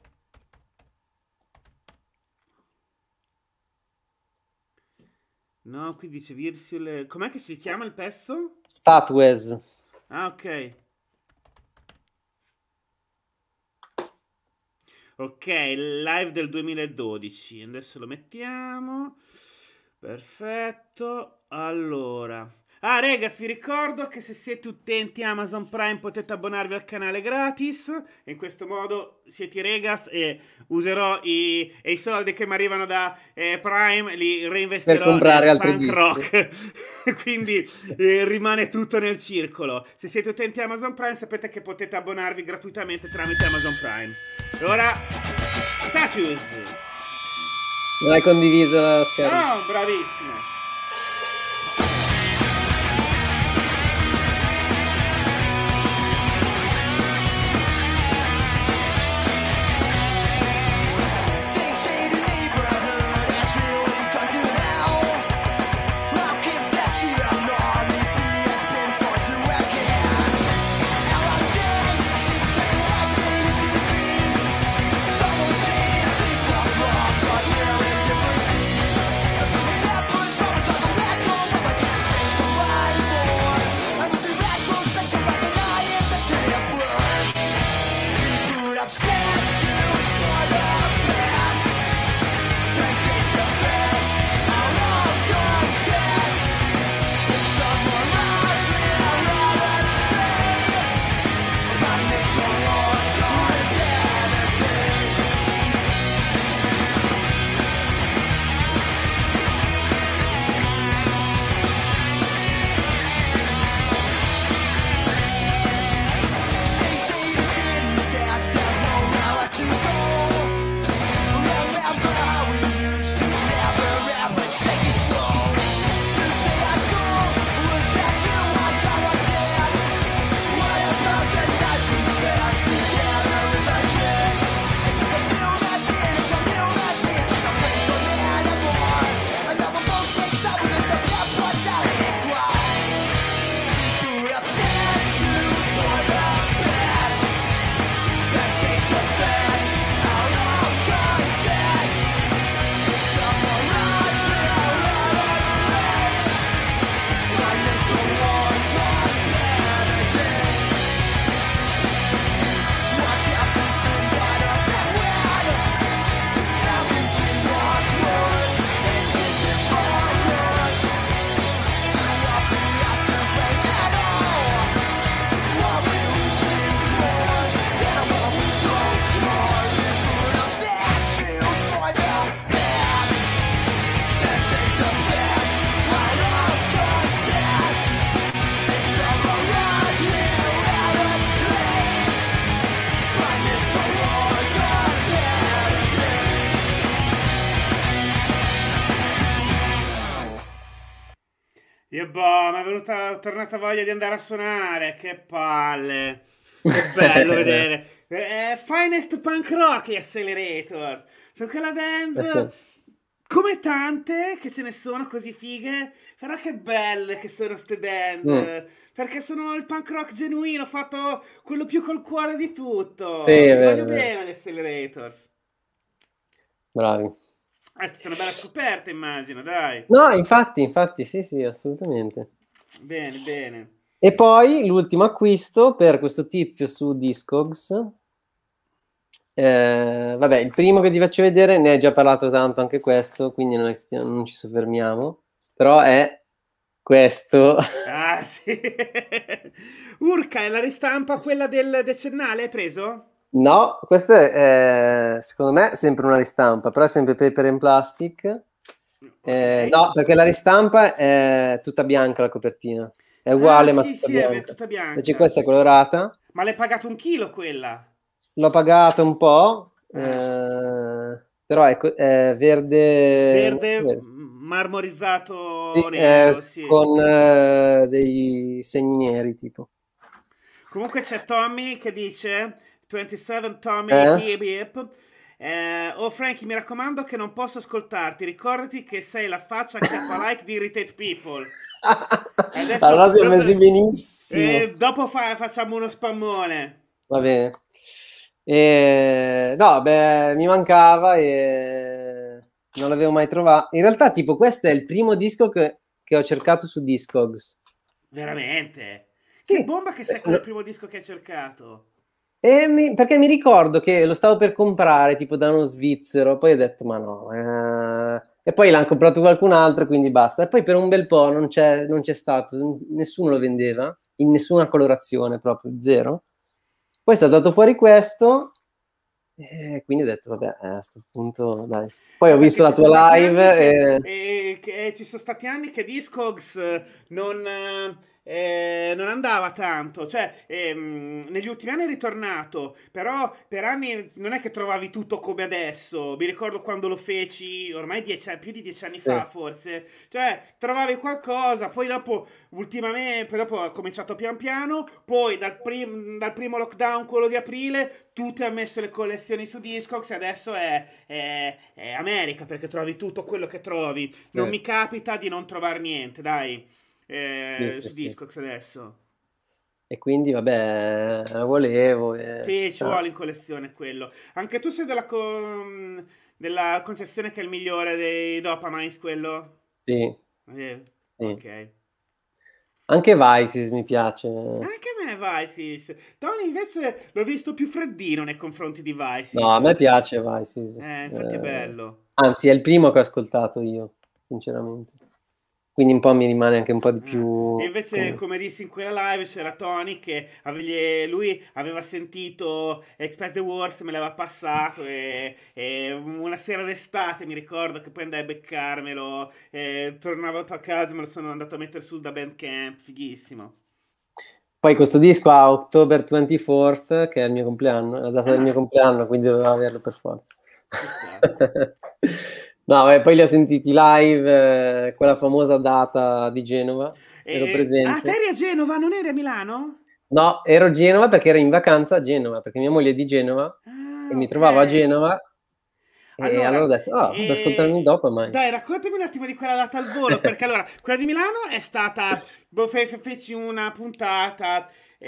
No, qui dice Virtual. Com'è che si chiama il pezzo? Statues. Ah, ok. Ok, live del 2012. Adesso lo mettiamo. Perfetto. Allora. Ah, ragazzi, vi ricordo che se siete utenti Amazon Prime potete abbonarvi al canale gratis. E in questo modo siete regas e userò i soldi che mi arrivano da Prime, li Per reinvestirò comprare nel altri punk dischi. rock. Quindi rimane tutto nel circolo. Se siete utenti Amazon Prime sapete che potete abbonarvi gratuitamente tramite Amazon Prime. E ora, Status. Non hai condiviso lo schermo. Oh, bravissimo. Io boh, mi è tornata voglia di andare a suonare. Che palle. Che bello vedere. Finest punk rock gli Accelerators. Sono quella band Sì. come tante che ce ne sono così fighe. Però che belle che sono ste band. Perché sono il punk rock genuino, fatto quello più col cuore di tutto. Sì, è Mi vero, voglio è vero. bene gli Accelerators. Bravi. È stata una bella scoperta, immagino, dai. No, infatti, sì, assolutamente. Bene, bene. E poi l'ultimo acquisto per questo tizio su Discogs. Vabbè, il primo che ti faccio vedere, ne hai già parlato tanto anche questo, quindi non ci soffermiamo, però è questo. Ah, sì. Urca, è la ristampa quella del decennale, hai preso? No, questo è secondo me sempre una ristampa, però è sempre paper and plastic. Ok. No, perché la ristampa è tutta bianca la copertina, è Ah, uguale ma sì, tutta sì, è bianca. tutta Invece bianca. questa è colorata. Ma l'hai pagato 1 chilo quella? L'ho pagata un po', Ah. però è verde, non so Verde verde. Sì, marmorizzato nero, sì. con dei segni neri tipo. Comunque c'è Tommy che dice 27 Tommy Eh? beep beep. Oh Frankie, mi raccomando che non posso ascoltarti. Ricordati che sei la faccia like di Irritate People. Adesso, Allora siamo messi benissimo. dopo facciamo uno spammone. Va bene. No, beh, mi mancava e non l'avevo mai trovato. In realtà, tipo, questo è il primo disco che ho cercato su Discogs. Veramente? Sì. Che bomba che sei quello il primo disco che hai cercato. Perché mi ricordo che lo stavo per comprare tipo da uno svizzero, poi ho detto ma no, e poi l'hanno comprato qualcun altro, quindi basta. E poi per un bel po' non c'è stato, nessuno lo vendeva, in nessuna colorazione proprio, zero. Poi è stato dato fuori questo, e quindi ho detto vabbè, a questo punto dai. Poi ho visto la tua live e ci sono stati anni che Discogs non andava tanto, cioè negli ultimi anni è ritornato, però per anni non è che trovavi tutto come adesso. Mi ricordo quando lo feci, ormai più di 10 anni fa forse, cioè trovavi qualcosa, poi dopo ultimamente, poi dopo ha cominciato pian piano, poi dal primo lockdown, quello di aprile, tutti hanno messo le collezioni su Discogs e adesso è America, perché trovi tutto quello che trovi. Non mi capita di non trovare niente, dai, su Discogs adesso. E quindi vabbè, la volevo. Sì, ci vuole in collezione quello. Anche tu sei della concezione che è il migliore dei Dopamines, quello? Sì. Ok. Anche Vices mi piace. Anche a me Vices. Tony invece l'ho visto più freddino nei confronti di Vices. No, a me piace Vices. Infatti è bello. Anzi, è il primo che ho ascoltato io, sinceramente. Quindi un po' mi rimane anche un po' di più... E invece, come dissi in quella live, c'era Tony che lui aveva sentito Expect the Worst, me l'aveva passato e una sera d'estate mi ricordo che poi andai a beccarmelo, tornavo a casa e me lo sono andato a mettere su da Bandcamp, fighissimo. Poi questo disco ha October 24th, che è il mio compleanno, è la data del mio compleanno, quindi dovevo averlo per forza. No, poi li ho sentiti live, quella famosa data di Genova, ero presente. te eri a Genova, non eri a Milano? No, ero a Genova perché ero in vacanza a Genova, perché mia moglie è di Genova e mi trovavo a Genova e allora ho detto, ad ascoltarmi dopo mai. Dai, raccontami un attimo di quella data al volo, perché allora, quella di Milano è stata, feci una puntata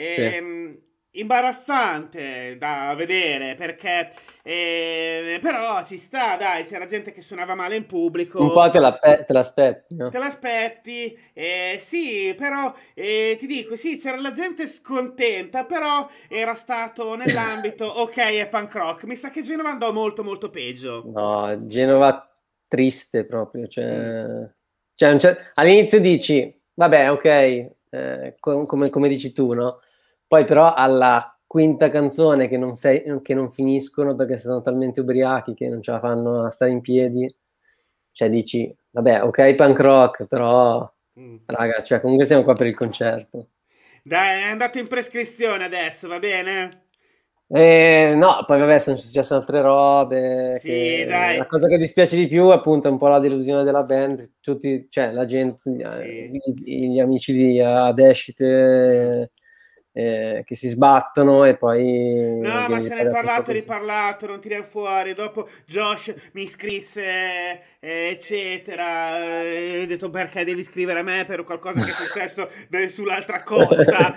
imbarazzante da vedere, perché però ci sta, dai, c'era gente che suonava male in pubblico. Un po' te l'aspetti, no? Te l'aspetti, sì, però ti dico, sì, c'era la gente scontenta, però era stato nell'ambito, ok, è punk rock. Mi sa che Genova andò molto, molto peggio. No, Genova triste proprio, cioè all'inizio dici, vabbè, ok, come dici tu, no? Poi però alla quinta canzone che non finiscono perché sono talmente ubriachi che non ce la fanno a stare in piedi, cioè dici, vabbè, ok, punk rock, però, raga, cioè comunque siamo qua per il concerto. Dai, è andato in prescrizione adesso, va bene? No, poi vabbè, sono successe altre robe. Sì, dai. La cosa che dispiace di più, appunto, è un po' la delusione della band. Tutti, cioè, la gente, Sì. gli amici di Adeshite che si sbattono e poi... No, ma se ne è parlato e riparlato, non tiriamo fuori. Dopo Josh mi scrisse, eccetera. Ho detto perché devi scrivere a me per qualcosa che è successo sull'altra costa.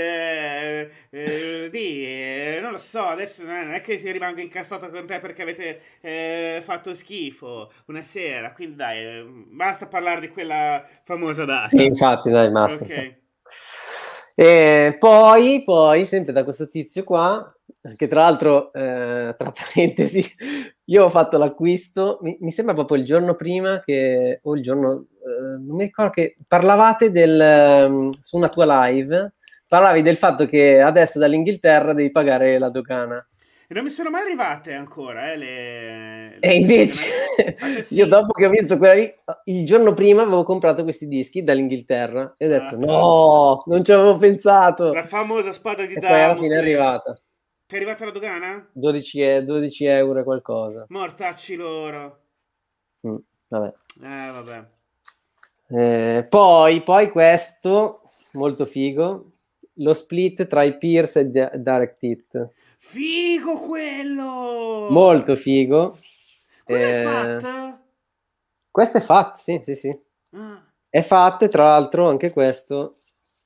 Non lo so, adesso non è che si rimango incazzato con te perché avete fatto schifo una sera. Quindi dai, basta parlare di quella famosa data. Sì, infatti, dai, basta. Ok. E poi, sempre da questo tizio qua, che tra l'altro, tra parentesi, io ho fatto l'acquisto, mi sembra proprio il giorno prima o il giorno, non mi ricordo che parlavate su una tua live, parlavi del fatto che adesso dall'Inghilterra devi pagare la dogana. E non mi sono mai arrivate ancora, E invece, sì. io dopo che ho visto quella lì, il giorno prima avevo comprato questi dischi dall'Inghilterra e ho detto, no, non ci avevo pensato. La famosa spada di Damocle. E poi alla fine è arrivata. Ti è arrivata la dogana? 12 euro e qualcosa. Mortacci loro. Vabbè. Vabbè. Poi questo, molto figo, lo split tra i Pierce e Direct Hit. Figo quello! Molto figo. Quello è fatto? Questo è fatto, sì, sì, sì. Ah. È fatto, tra l'altro, anche questo.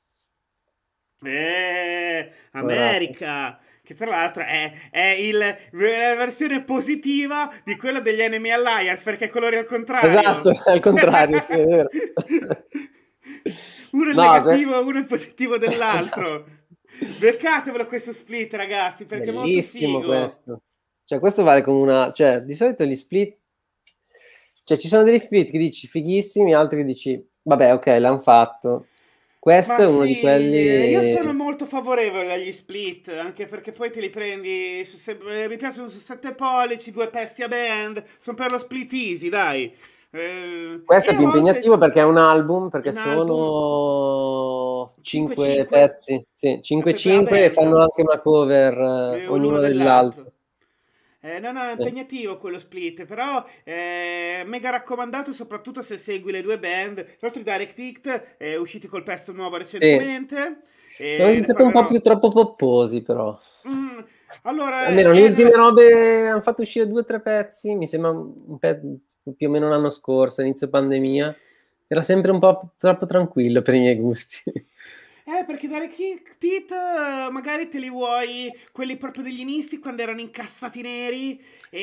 America! Che tra l'altro è la versione positiva di quella degli Enemy Alliance, perché è colori al contrario. Esatto, al contrario, sì, è vero. Uno è No, negativo, uno è positivo dell'altro. Beccatevelo questo split, ragazzi, perché bellissimo è molto figo. questo. Cioè, questo vale come una... Cioè, di solito gli split... Cioè, ci sono degli split che dici fighissimi, altri che dici, vabbè, ok, l'hanno fatto. Questo Ma è uno di sì, io quelli... sono molto favorevole agli split, anche perché poi te li prendi, mi piacciono su 7 pollici, 2 pezzi a band, sono per lo split easy, dai. Questo E è a più volte impegnativo perché è un album, perché un album sono 5 5-5 pezzi, sì, a a 5-5 e fanno band, anche una cover l'uno ognuno dell'altro. dell'altro. No, no, è Sì. impegnativo quello split, però mega raccomandato soprattutto se segui le due band. Tra l'altro i Direct Hit è usciti col pezzo nuovo Sì. recentemente, Sono ne diventati un po' più parlerò. troppo popposi, però. Mm, allora, Almeno le ultime robe hanno fatto uscire 2 o 3 pezzi, mi sembra più o meno l'anno scorso, inizio pandemia. Era sempre un po' troppo tranquillo per i miei gusti. perché Direct Hit magari te li vuoi quelli proprio degli inizi quando erano incazzati neri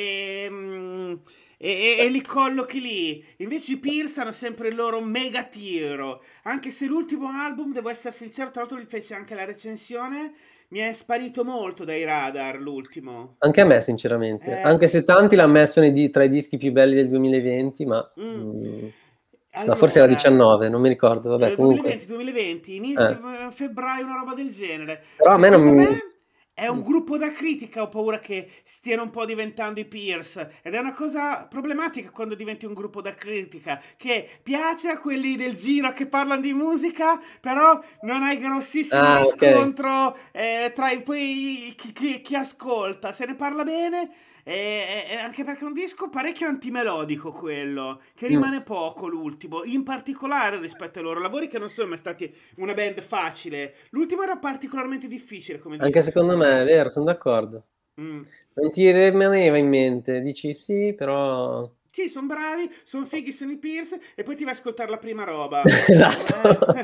e li collochi lì. Invece i Pierce hanno sempre il loro mega tiro. Anche se l'ultimo album, devo essere sincero, tra l'altro gli fece anche la recensione, mi è sparito molto dai radar l'ultimo. Anche a me, sinceramente. Eh, Anche se tanti l'hanno messo tra i dischi più belli del 2020, ma... mm. no, forse era Allora, 19, non mi ricordo. Vabbè, comunque... 2020, eh. inizio febbraio, una roba del genere. Però a me Secondo me non... è un gruppo da critica, ho paura che stiano un po' diventando i Pierce. Ed è una cosa problematica quando diventi un gruppo da critica, che piace a quelli del giro che parlano di musica, però non hai grossissimo Ah, ok. riscontro tra poi chi ascolta. Se ne parla bene. Anche perché è un disco parecchio antimelodico quello, che Mm. rimane poco l'ultimo, in particolare rispetto ai loro lavori che non sono mai stati una band facile. L'ultimo era particolarmente difficile come disco, Anche secondo me, è me. vero, sono d'accordo. Mm. Non ti rimaneva in mente, dici sì, però... Sì, sono bravi, sono fighi, sono i Pierce, e poi ti vai a ascoltare la prima roba. Esatto.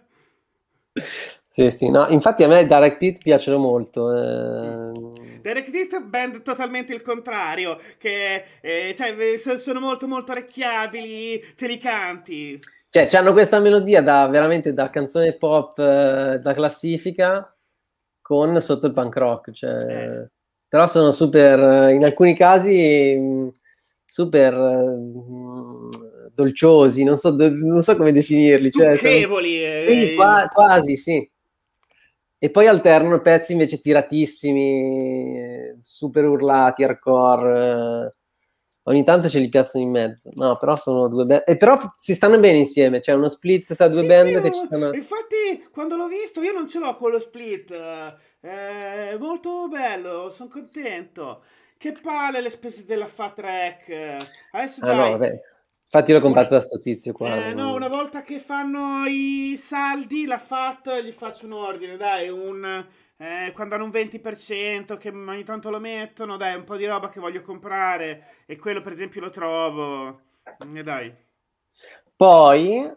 Sì, sì, no, infatti a me i Direct Hit piacciono molto. Derek Hit, band totalmente il contrario, che sono molto molto orecchiabili, te li canti. Cioè, c'hanno questa melodia veramente da canzone pop, da classifica, con sotto il punk rock. Eh. Però sono super, in alcuni casi, super dolciosi, non so come definirli. Cioè, Stucchevoli. sì, quasi, sì. E poi alternano pezzi invece tiratissimi, super urlati, hardcore. Ogni tanto ce li piazzano in mezzo. No, però sono due band. E però si stanno bene insieme. C'è uno split tra due Sì, band che ci stanno. infatti quando l'ho visto io non ce l'ho con lo split, è molto bello, sono contento. Che palle le spese della Fat Track. Adesso Ah no, dai, vabbè. Infatti l'ho una, comprato da sto tizio qua. no, una volta che fanno i saldi, la Fat gli faccio un ordine, dai, quando hanno un 20% che ogni tanto lo mettono, dai, un po' di roba che voglio comprare e quello per esempio lo trovo. E dai. Poi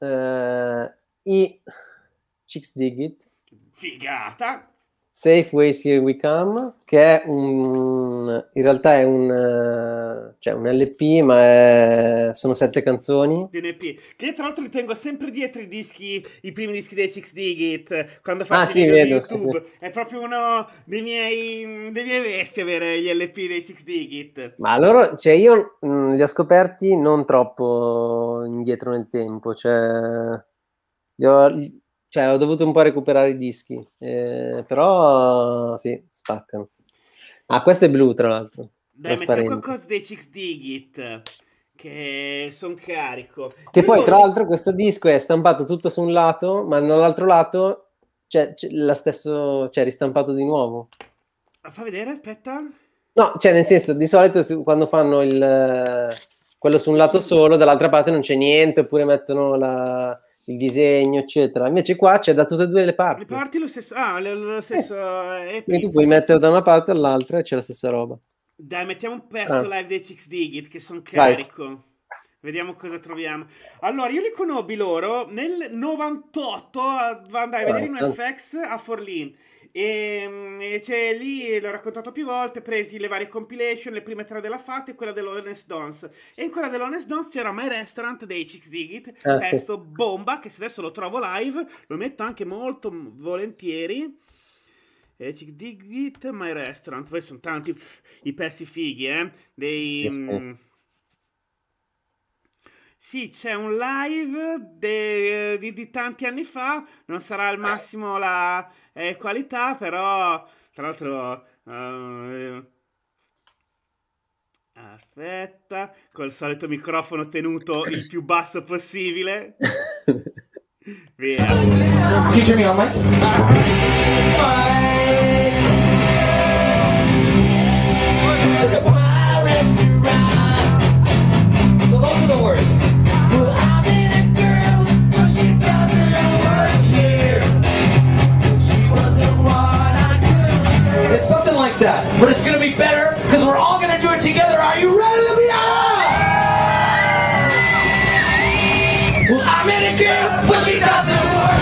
i Chicks Dig It. Figata. Safe Ways Here We Come, che è in realtà è cioè un LP, ma sono 7 canzoni. DNP, che tra l'altro li tengo sempre dietro i primi dischi dei Chicks Dig It, quando Ah, faccio i sì, video vedo, su sì, sì. YouTube. È proprio uno dei miei vesti avere gli LP dei Chicks Dig It. Ma loro, cioè io li ho scoperti non troppo indietro nel tempo, ho dovuto un po' recuperare i dischi, però sì, spaccano. Ah, questo è blu, tra l'altro, Dai, mettiamo trasparente. qualcosa dei Chicks Dig It, che sono carico. Che Io poi, loro tra l'altro, questo disco è stampato tutto su un lato, ma dall'altro lato c'è la stesso, cioè ristampato di nuovo. Fa vedere, aspetta. No, cioè nel senso, di solito quando fanno quello su un lato Sì. solo, dall'altra parte non c'è niente, oppure mettono il disegno, eccetera. Invece qua c'è da tutte e due le Le parti. parti lo stesso, lo stesso EP. Quindi tu puoi mettere da una parte all'altra e c'è la stessa roba. Dai, mettiamo un pezzo live dei Chicks Digit che sono Vai. carico. Vediamo cosa troviamo. Allora, io li conobbi loro nel 98, andai a vedere in FX a Forlì. E c'è lì, l'ho raccontato più volte, presi le varie compilation, le prime 3 della FAT e quella dell'Honest Dons. E in quella dell'Honest Dons c'era My Restaurant dei Chicks Digit, pezzo bomba, che se adesso lo trovo live, lo metto anche molto volentieri. Chicks Digit, My Restaurant, poi sono tanti i pezzi fighi, Sì, c'è un live di tanti anni fa, non sarà al massimo la qualità, però tra l'altro aspetta, col solito microfono tenuto il più basso possibile. Via. Can you turn me on, Mike? Look at my restaurant. So those are the words. Well, I met a girl, but she doesn't work here. She wasn't what I could. It's something like that, but it's gonna be better because we're all gonna do it together. Are you ready to be on? Well, I met a girl, but she doesn't work.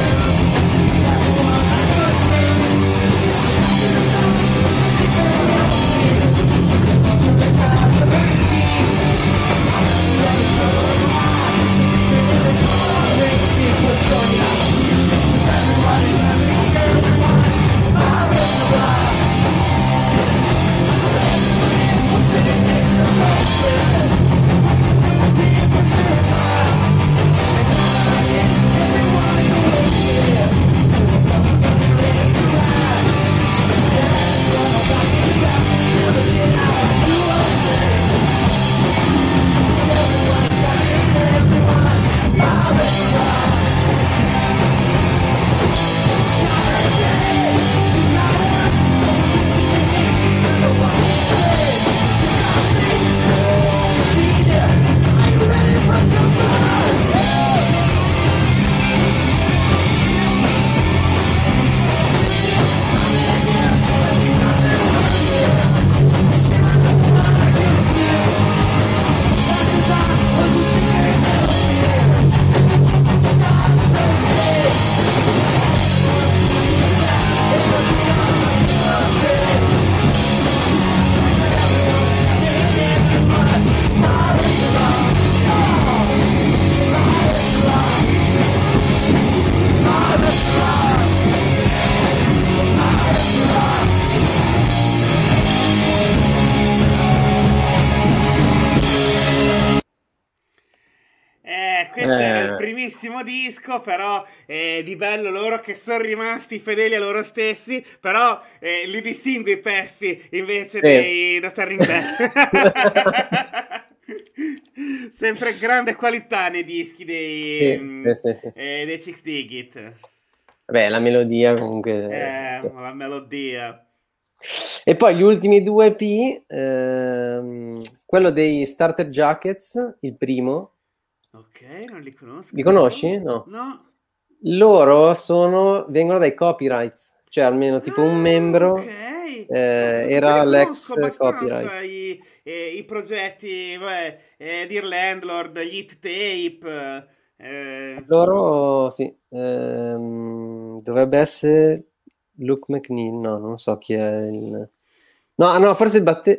Questo era il primissimo disco, però di bello loro che sono rimasti fedeli a loro stessi, però li distingui i pezzi invece dei da Turning Back. Sempre grande qualità nei dischi dei Chicks Digit. Beh, la melodia comunque... la melodia. E poi gli ultimi due EP, quello dei Starter Jackets, il primo. Ok, non li conosco. Li conosci? No. No. Loro vengono dai copyrights, cioè almeno tipo un membro era l'ex copyright. I progetti Dear Landlord, gli Hit Tape. Loro, sì, dovrebbe essere Luke McNeil, no, non so chi è il... No, forse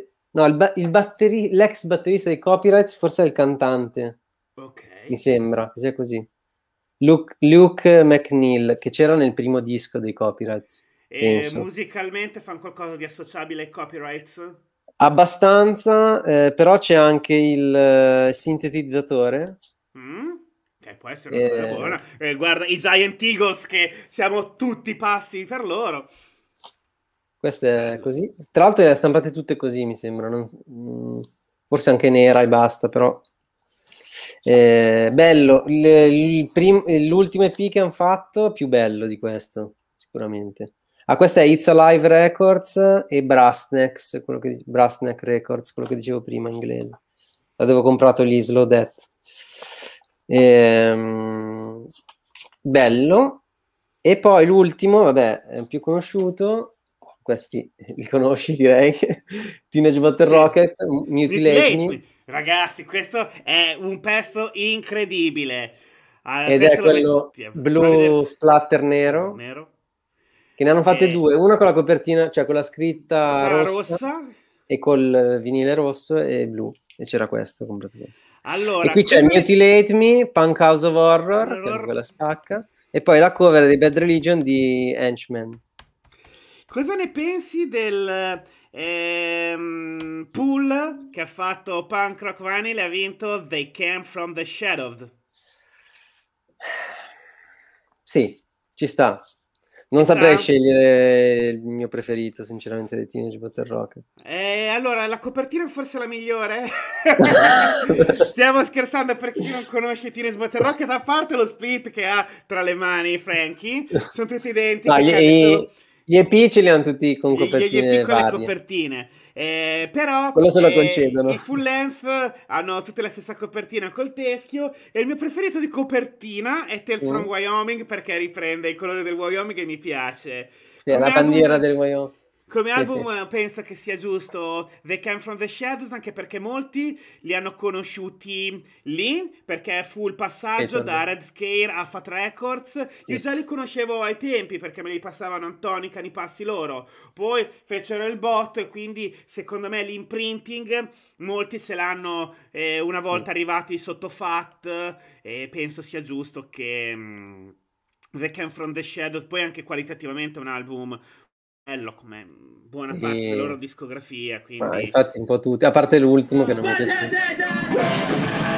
l'ex batterista dei copyrights, forse è il cantante. Ok. Mi sembra che sia così. Luke McNeil, che c'era nel primo disco dei copyrights. E musicalmente fanno qualcosa di associabile ai copyrights? Abbastanza, però c'è anche il sintetizzatore. Che può essere una cosa buona. Guarda, i Giant Eagles, che siamo tutti pazzi per loro. Questo è così. Tra l'altro le stampate tutte così, mi sembra. Forse anche nera e basta, però... bello. L'ultimo EP che hanno fatto più bello di questo, sicuramente. Questa è It's Alive Records e Brassneck Records, quello che dicevo prima in inglese. Da dove ho comprato gli Slow Death. bello. E poi l'ultimo, vabbè, è più conosciuto, questi li conosci direi, Teenage Bottle Sì. Rocket, Mutilate Me, Ragazzi, questo è un pezzo incredibile. ed è Questo lo quello mettiamo. blu splatter nero, Nero. che ne hanno fatte E- due, una con la copertina, cioè con la scritta rossa rossa. e col vinile rosso e blu, e c'era questo, ho comprato questo. E Allora, qui c'è cosa ne- Mutilate Me, Punk House of Horror, che Horror. è quella spacca, e poi la cover di Bad Religion di Henchman. Cosa ne pensi del Pool che ha fatto Punk Rock Vinyl e ha vinto They Came From The Shadows? Sì, ci sta. Non Ci saprei sta? scegliere il mio preferito, sinceramente, dei Teenage Bottle Rocket. Allora, la copertina è forse la migliore? Stiamo scherzando per chi non conosce Teenage Bottle Rocket, a parte lo split che ha tra le mani Frankie, sono tutti identici. No, gli EP ce li hanno tutti con Gli copertine piccole varie. copertine. Però Quello se lo concedono. i full length hanno tutte la stessa copertina col teschio e il mio preferito di copertina è Tales from Wyoming perché riprende i colori del Wyoming e mi piace. Sì, è la bandiera del Wyoming. Come Sì, album sì. penso che sia giusto They Came From The Shadows, anche perché molti li hanno conosciuti lì, perché fu il passaggio Sì, da Red Scare a Fat Records. Io Sì. già li conoscevo ai tempi, perché me li passavano Antoni, Canipazzi loro. Poi fecero il botto e quindi, secondo me, l'imprinting, molti se l'hanno una volta arrivati sotto Fat, e penso sia giusto che They Came From The Shadows, poi anche qualitativamente un album bello come buona Sì. parte della loro discografia, Ma quindi infatti un po' tutti, a parte l'ultimo che non mi è piaciuto.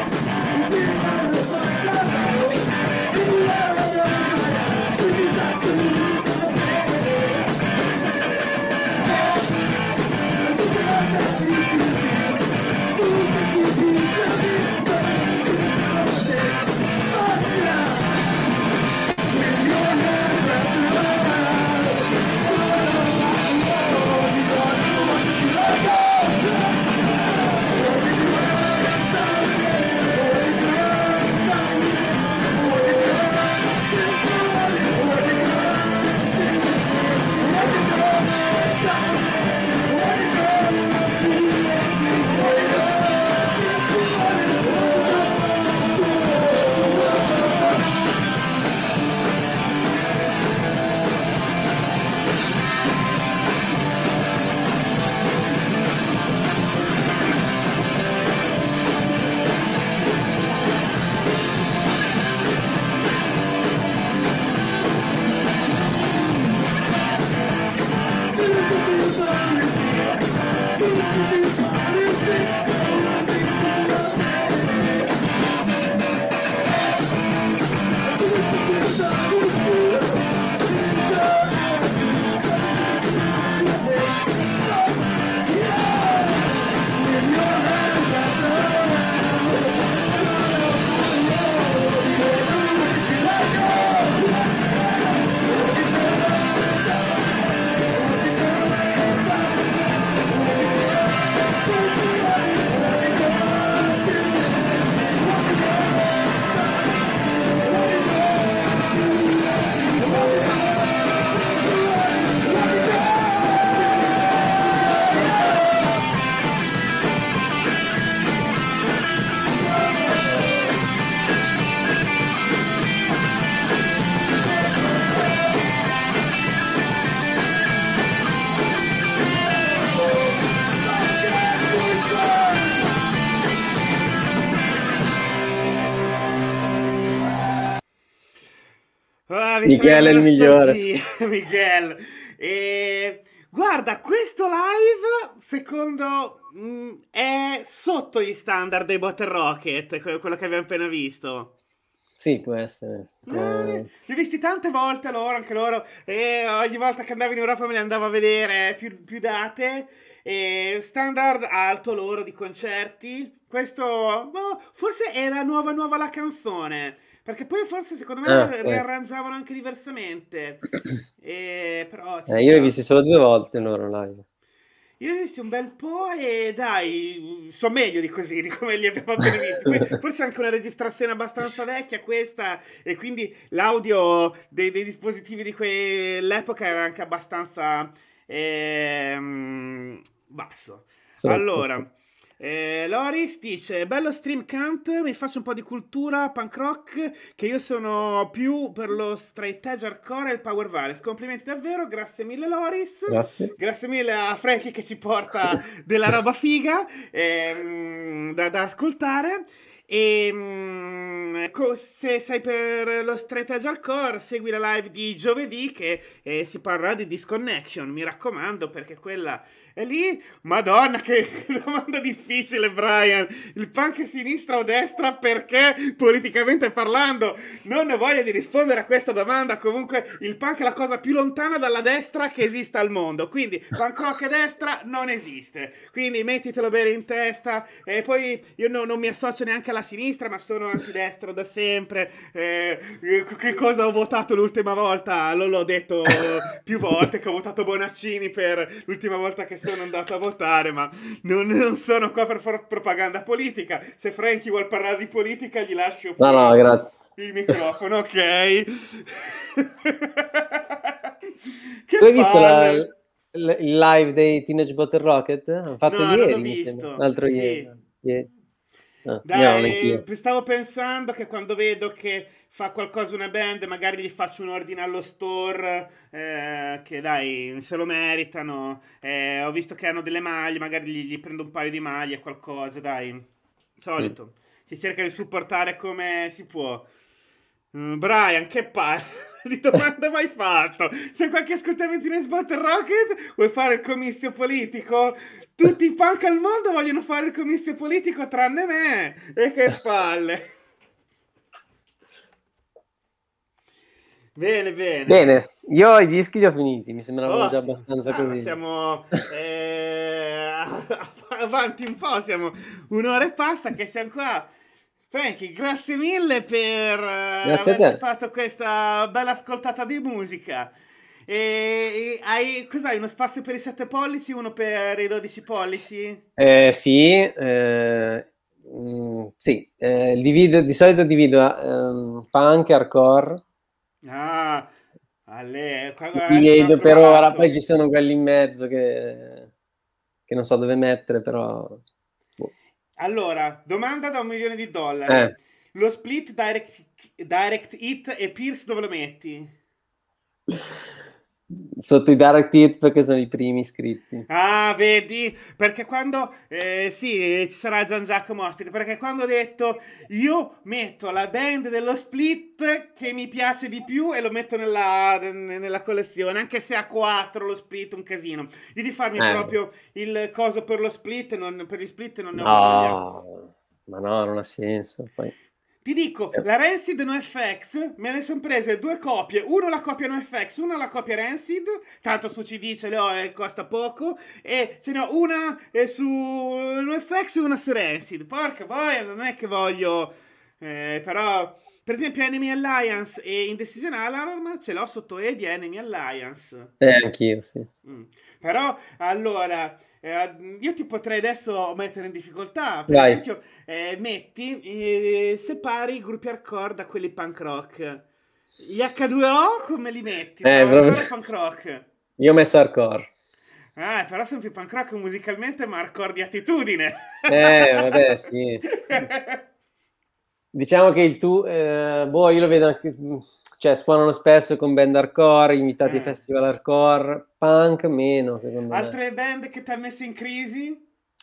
Miguel è il migliore. Miguel. Guarda, questo live secondo è sotto gli standard dei Bottle Rocket, quello che abbiamo appena visto. Sì, può essere. Li ho visti tante volte loro, anche loro, e ogni volta che andavo in Europa me li andavo a vedere più date. Standard alto loro di concerti. Questo forse era nuova la canzone, perché poi forse secondo me riarrangiavano anche diversamente. Però io li ho visti solo 2 volte loro live. Io li ho visti un bel po' e dai, so meglio di così, di come li abbiamo appena visti. Poi, forse anche una registrazione abbastanza vecchia questa, e quindi l'audio dei dispositivi di quell'epoca era anche abbastanza basso. Sotto, sì. Allora, Loris dice, bello stream Kant, mi faccio un po' di cultura punk rock, che io sono più per lo straight edge hardcore e il power violence. Complimenti davvero, grazie mille Loris. Grazie. Grazie mille a Frankie che ci porta della roba figa da ascoltare. Se sei per lo straight edge hardcore, segui la live di giovedì che si parlerà di Disconnection, mi raccomando, perché quella è lì. Madonna, che domanda difficile, Brian. Il punk è sinistra o destra? Perché politicamente parlando non ne voglio di rispondere a questa domanda. Comunque il punk è la cosa più lontana dalla destra che esista al mondo, quindi punk rock e destra non esiste, quindi mettitelo bene in testa. E poi io non mi associo neanche alla sinistra, ma sono antidestra da sempre. Che cosa ho votato l'ultima volta? L'ho detto più volte che ho votato Bonaccini per l'ultima volta che sono andato a votare, ma non sono qua per fare propaganda politica. Se Frankie vuol parlare di politica gli lascio No, grazie. il microfono, ok? Che Tu hai visto palle. il live dei Teenage Bottle Rocket? Hanno fatto No, non l'ho ieri, mi sembra. visto. L'altro Sì. ieri. Io Dai, neanch'io. stavo pensando che quando vedo che fa qualcosa una band, magari gli faccio un ordine allo store, che dai, se lo meritano. Ho visto che hanno delle maglie, magari gli prendo un paio di maglie, qualcosa, dai. Solito. Si cerca di supportare come si può. Brian, che palle di domanda mai fatto? Se qualche ascoltamento in Bottle Rocket vuoi fare il comizio politico? Tutti i punk al mondo vogliono fare il comizio politico tranne me. E che palle. Bene, bene. Bene, io i dischi li ho finiti, mi sembravano già Ottimo. abbastanza Ma così. siamo avanti un po', siamo un'ora e passa che siamo qua. Frankie, grazie mille per Grazie a averci te. fatto questa bella ascoltata di musica. Cos'hai? Uno spazio per i 7 pollici, uno per i 12 pollici? Sì, sì, di solito divido punk e hardcore, Ah, guarda, divido l'ho per ora, trovato. poi ci sono quelli in mezzo che non so dove mettere, però... boh. Allora, domanda da $1.000.000. Eh. Lo split Direct Hit e Pierce dove lo metti? Sotto i Direct Hit perché sono i primi iscritti. Ah, vedi? Perché quando... sì, ci sarà Gian Giacomo ospite, perché quando ho detto io metto la band dello split che mi piace di più e lo metto nella collezione, anche se ha 4 lo split, un casino. Io di farmi proprio il coso per lo split, per gli split non ne ho voglia. No, ma no, non ha senso. Poi... Ti dico, la Rancid NoFX me ne sono prese 2 copie, uno la copia NoFX, una la copia Rancid, tanto su CD ce le ho e costa poco, e ce ne ho una su NoFX e una su Rancid. Porca boia, non è che voglio, però, per esempio Enemy Alliance e Indecision Alarm ce l'ho sotto E di Enemy Alliance. Anch'io, sì. Però, allora... io ti potrei adesso mettere in difficoltà. Per Vai. esempio, separi i gruppi hardcore da quelli punk rock. Gli H2O come li metti? proprio... punk rock. Io ho messo hardcore. Però sono più punk rock musicalmente, ma hardcore di attitudine. Vabbè, sì. Diciamo che io lo vedo anche... Cioè, suonano spesso con band hardcore, invitati a festival hardcore, punk meno, secondo me. Altre band che ti ha messo in crisi?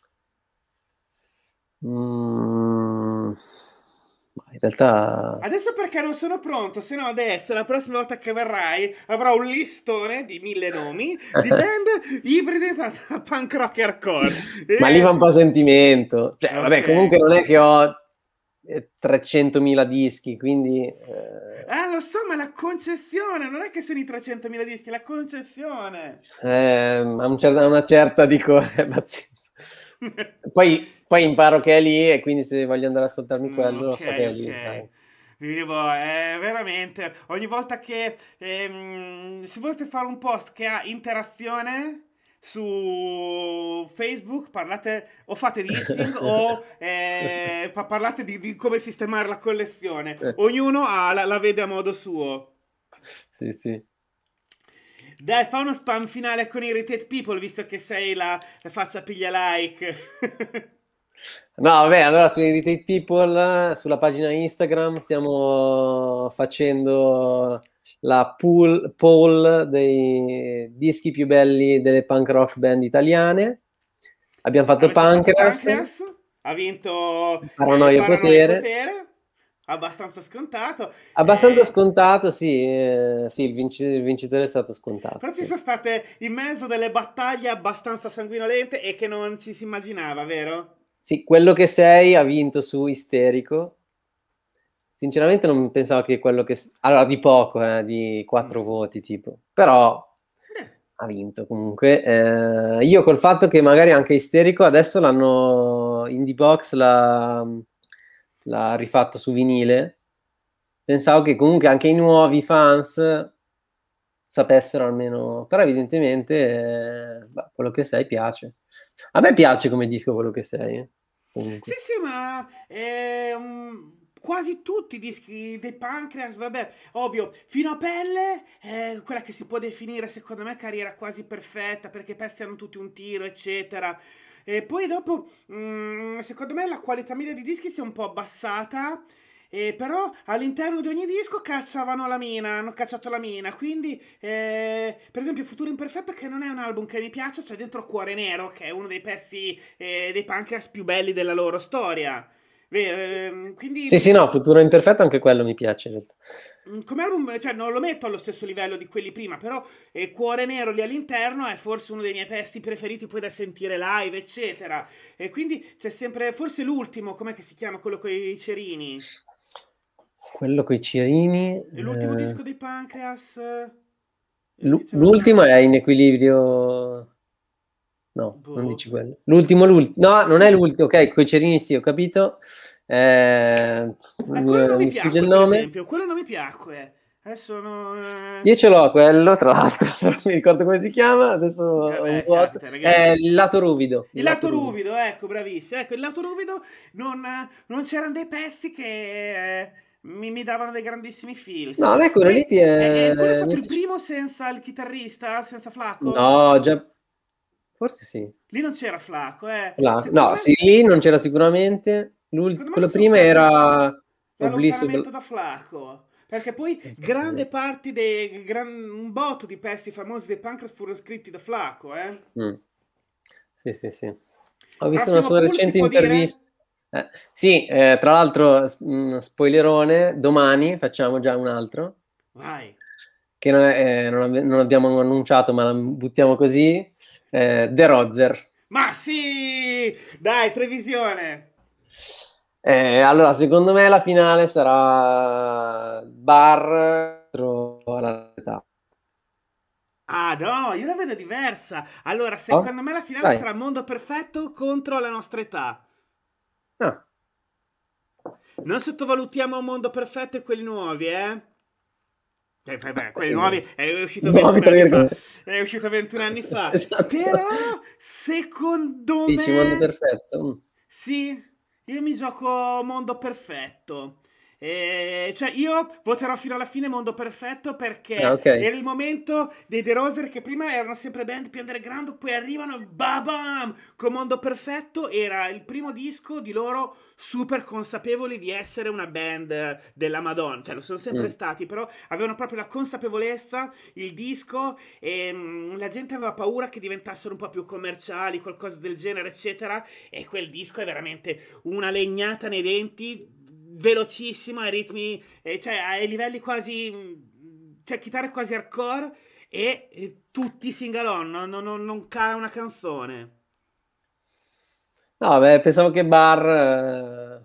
In realtà... Adesso perché non sono pronto, se no adesso, la prossima volta che verrai, avrò un listone di 1000 nomi di band ibride tra punk rock e hardcore. Ma lì fa un po' sentimento. Cioè, vabbè, Ok. comunque non è che ho 300.000 dischi, quindi... Lo so, ma la concezione, non è che sono i 300.000 dischi, la concezione. a una certa dico, pazienza. Poi imparo che è lì e quindi se voglio andare ad ascoltarmi quello, lo so che è lì. Dai. Dico, veramente, ogni volta che se volete fare un post che ha interazione, su Facebook, parlate o fate dissing o parlate di come sistemare la collezione. Ognuno la vede a modo suo. Sì, sì. Dai, fa uno spam finale con Irritate People, visto che sei la faccia piglia like. No, vabbè, allora su Irritate People, sulla pagina Instagram, stiamo facendo la poll dei dischi più belli delle punk rock band italiane. Abbiamo fatto Avete fatto Pancreas, Pancreas, ha vinto Paranoia e Potere. Abbastanza scontato. Abbastanza scontato, sì, sì, il vincitore è stato scontato. Però ci Sì. sono state in mezzo delle battaglie abbastanza sanguinolente e che non ci si immaginava, vero? Sì, quello che sei ha vinto su Isterico. Sinceramente non pensavo che quello che... Allora, di poco, di 4 voti, tipo. Però ha vinto comunque. Io col fatto che magari anche Isterico adesso l'hanno... Indie Box l'ha rifatto su vinile. Pensavo che comunque anche i nuovi fans sapessero almeno... Però evidentemente quello che sei piace. A me piace come disco quello che sei. Comunque. Sì, ma quasi tutti i dischi dei Pancreas, vabbè, ovvio, Fino a Pelle è quella che si può definire, secondo me, carriera quasi perfetta, perché i pezzi hanno tutti un tiro, eccetera. E poi dopo, secondo me, la qualità media di dischi si è un po' abbassata. Però all'interno di ogni disco hanno cacciato la mina, quindi per esempio Futuro Imperfetto, che non è un album che mi piace, c'è dentro Cuore Nero, che è uno dei pezzi dei Pancreas più belli della loro storia. Quindi Sì, no, Futuro Imperfetto anche quello mi piace in realtà. come album, cioè, non lo metto allo stesso livello di quelli prima, però Cuore Nero lì all'interno è forse uno dei miei pezzi preferiti poi da sentire live, eccetera. E quindi c'è sempre, forse l'ultimo, com'è che si chiama, quello con i cerini? Quello coi Cirini. È l'ultimo disco dei Pancreas. L'ultimo è In Equilibrio. No, non dici quello. L'ultimo. No, non è l'ultimo. Ok, coi Cerini sì, ho capito. Quello non mi mi sfugge piacque, il per nome. esempio. Quello non mi piacque. Adesso non... Io ce l'ho quello, tra l'altro, non mi ricordo come si chiama. Adesso ho un vuoto. capita, È ragazzi. il lato ruvido. Il lato ruvido, ecco, bravissimo. Ecco, il lato ruvido non c'erano dei pezzi che mi davano dei grandissimi feels. No, ecco, quello lì quello è stato il primo senza il chitarrista, senza Flaco? No, già... Forse sì. Lì non c'era Flaco, No, me... sì, lì non c'era sicuramente. Quello prima era l'allontanamento da Flaco. Perché poi grande parte un botto di pezzi famosi dei Pancreas furono scritti da Flaco, Sì. Ho visto una sua recente intervista. Sì, tra l'altro, spoilerone, domani facciamo già un altro. Vai. Che non abbiamo annunciato, ma la buttiamo così. The Rozer. Ma sì! Dai, previsione! Allora, secondo me la finale sarà Bar alla età. Ah no, io la vedo diversa. Allora, secondo me la finale sarà Mondo Perfetto contro La Nostra Età. Ah. Non sottovalutiamo Mondo Perfetto e quelli nuovi, quelli nuovi è uscito 21 anni fa. Esatto. Però secondo Dici me Mondo Perfetto? Sì, io mi gioco Mondo Perfetto. Cioè io voterò fino alla fine Mondo Perfetto perché era il momento dei The Roser, che prima erano sempre band più underground, poi arrivano babam con Mondo Perfetto. Era il primo disco di loro super consapevoli di essere una band della Madonna, cioè lo sono sempre stati, però avevano proprio la consapevolezza, il disco, e la gente aveva paura che diventassero un po' più commerciali, qualcosa del genere, eccetera, e quel disco è veramente una legnata nei denti, velocissima, ai ritmi, cioè ai livelli quasi, cioè chitarre quasi hardcore, e tutti sing-along, non cala una canzone. No, beh, pensavo che Bar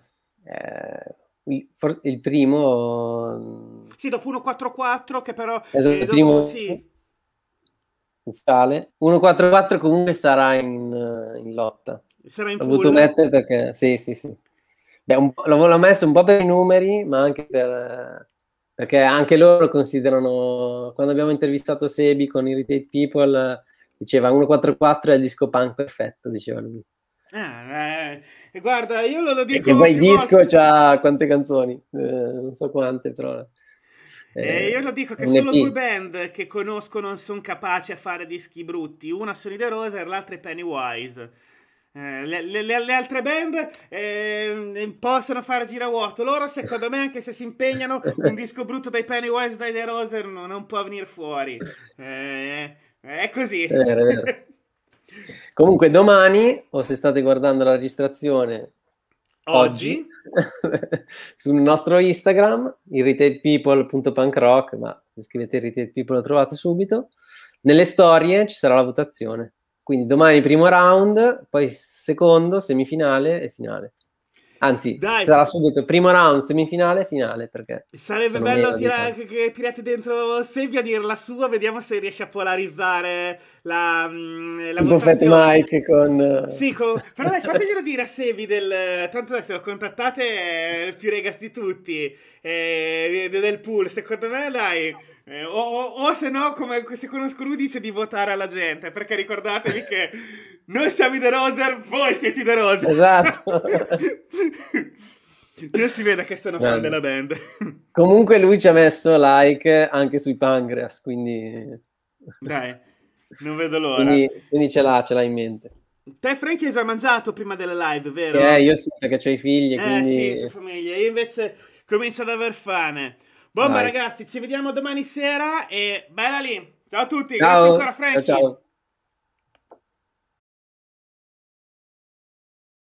il primo. Sì, dopo 1-4-4, che però il primo ufficiale. 1-4-4 comunque sarà in lotta. Sarà in L'ho voluto mettere perché sì. Beh, l'ho messo un po' per i numeri, ma anche perché anche loro considerano, quando abbiamo intervistato Sebi con Irritate People, Diceva 144 è il disco punk perfetto, diceva lui. Guarda, io lo dico Perché poi il più disco volte. c'ha quante canzoni? Non so quante, però... Io lo dico che un solo EP. 2 band che conosco non sono capaci a fare dischi brutti. Una sono i The Roser, l'altra è Pennywise. Le altre band possono fare giravuoto. Loro, secondo me, anche se si impegnano, un disco brutto dai Pennywise, dai The Roser non può venire fuori. È così. È vero, è vero. Comunque domani, o se state guardando la registrazione oggi, sul nostro Instagram, irritatepeople.punkrock, ma se scrivete Irritated People lo trovate subito, nelle storie ci sarà la votazione. Quindi domani primo round, poi secondo, semifinale e finale. Anzi, Dai. sarà subito primo round, semifinale e finale, perché Sarebbe sono bello meno di tanto. che tirate dentro Sebi a dire la sua, vediamo se riesce a polarizzare la Tipo Fat votazione. Mike con... Sì, però dai, fateglielo dire a Sebi tanto adesso lo contattate, è il più regas di tutti, del pool, secondo me dai, o se no, come se conosco lui, dice di votare alla gente, perché ricordatevi che noi siamo i The Roser, voi siete i The Roser. Esatto. Io si vede che sono fan della band. Comunque lui ci ha messo like anche sui Pancreas, quindi... Dai, non vedo l'ora. Quindi ce l'ha in mente. Te, Frankie, hai già mangiato prima delle live, vero? Io sì, perché ho i figli, quindi... Sì, tua famiglia. Io invece comincio ad aver fame. Bomba, Vai. ragazzi, ci vediamo domani sera e bella lì. Ciao a tutti, Ciao. grazie ancora, Frankie. Ciao, ciao.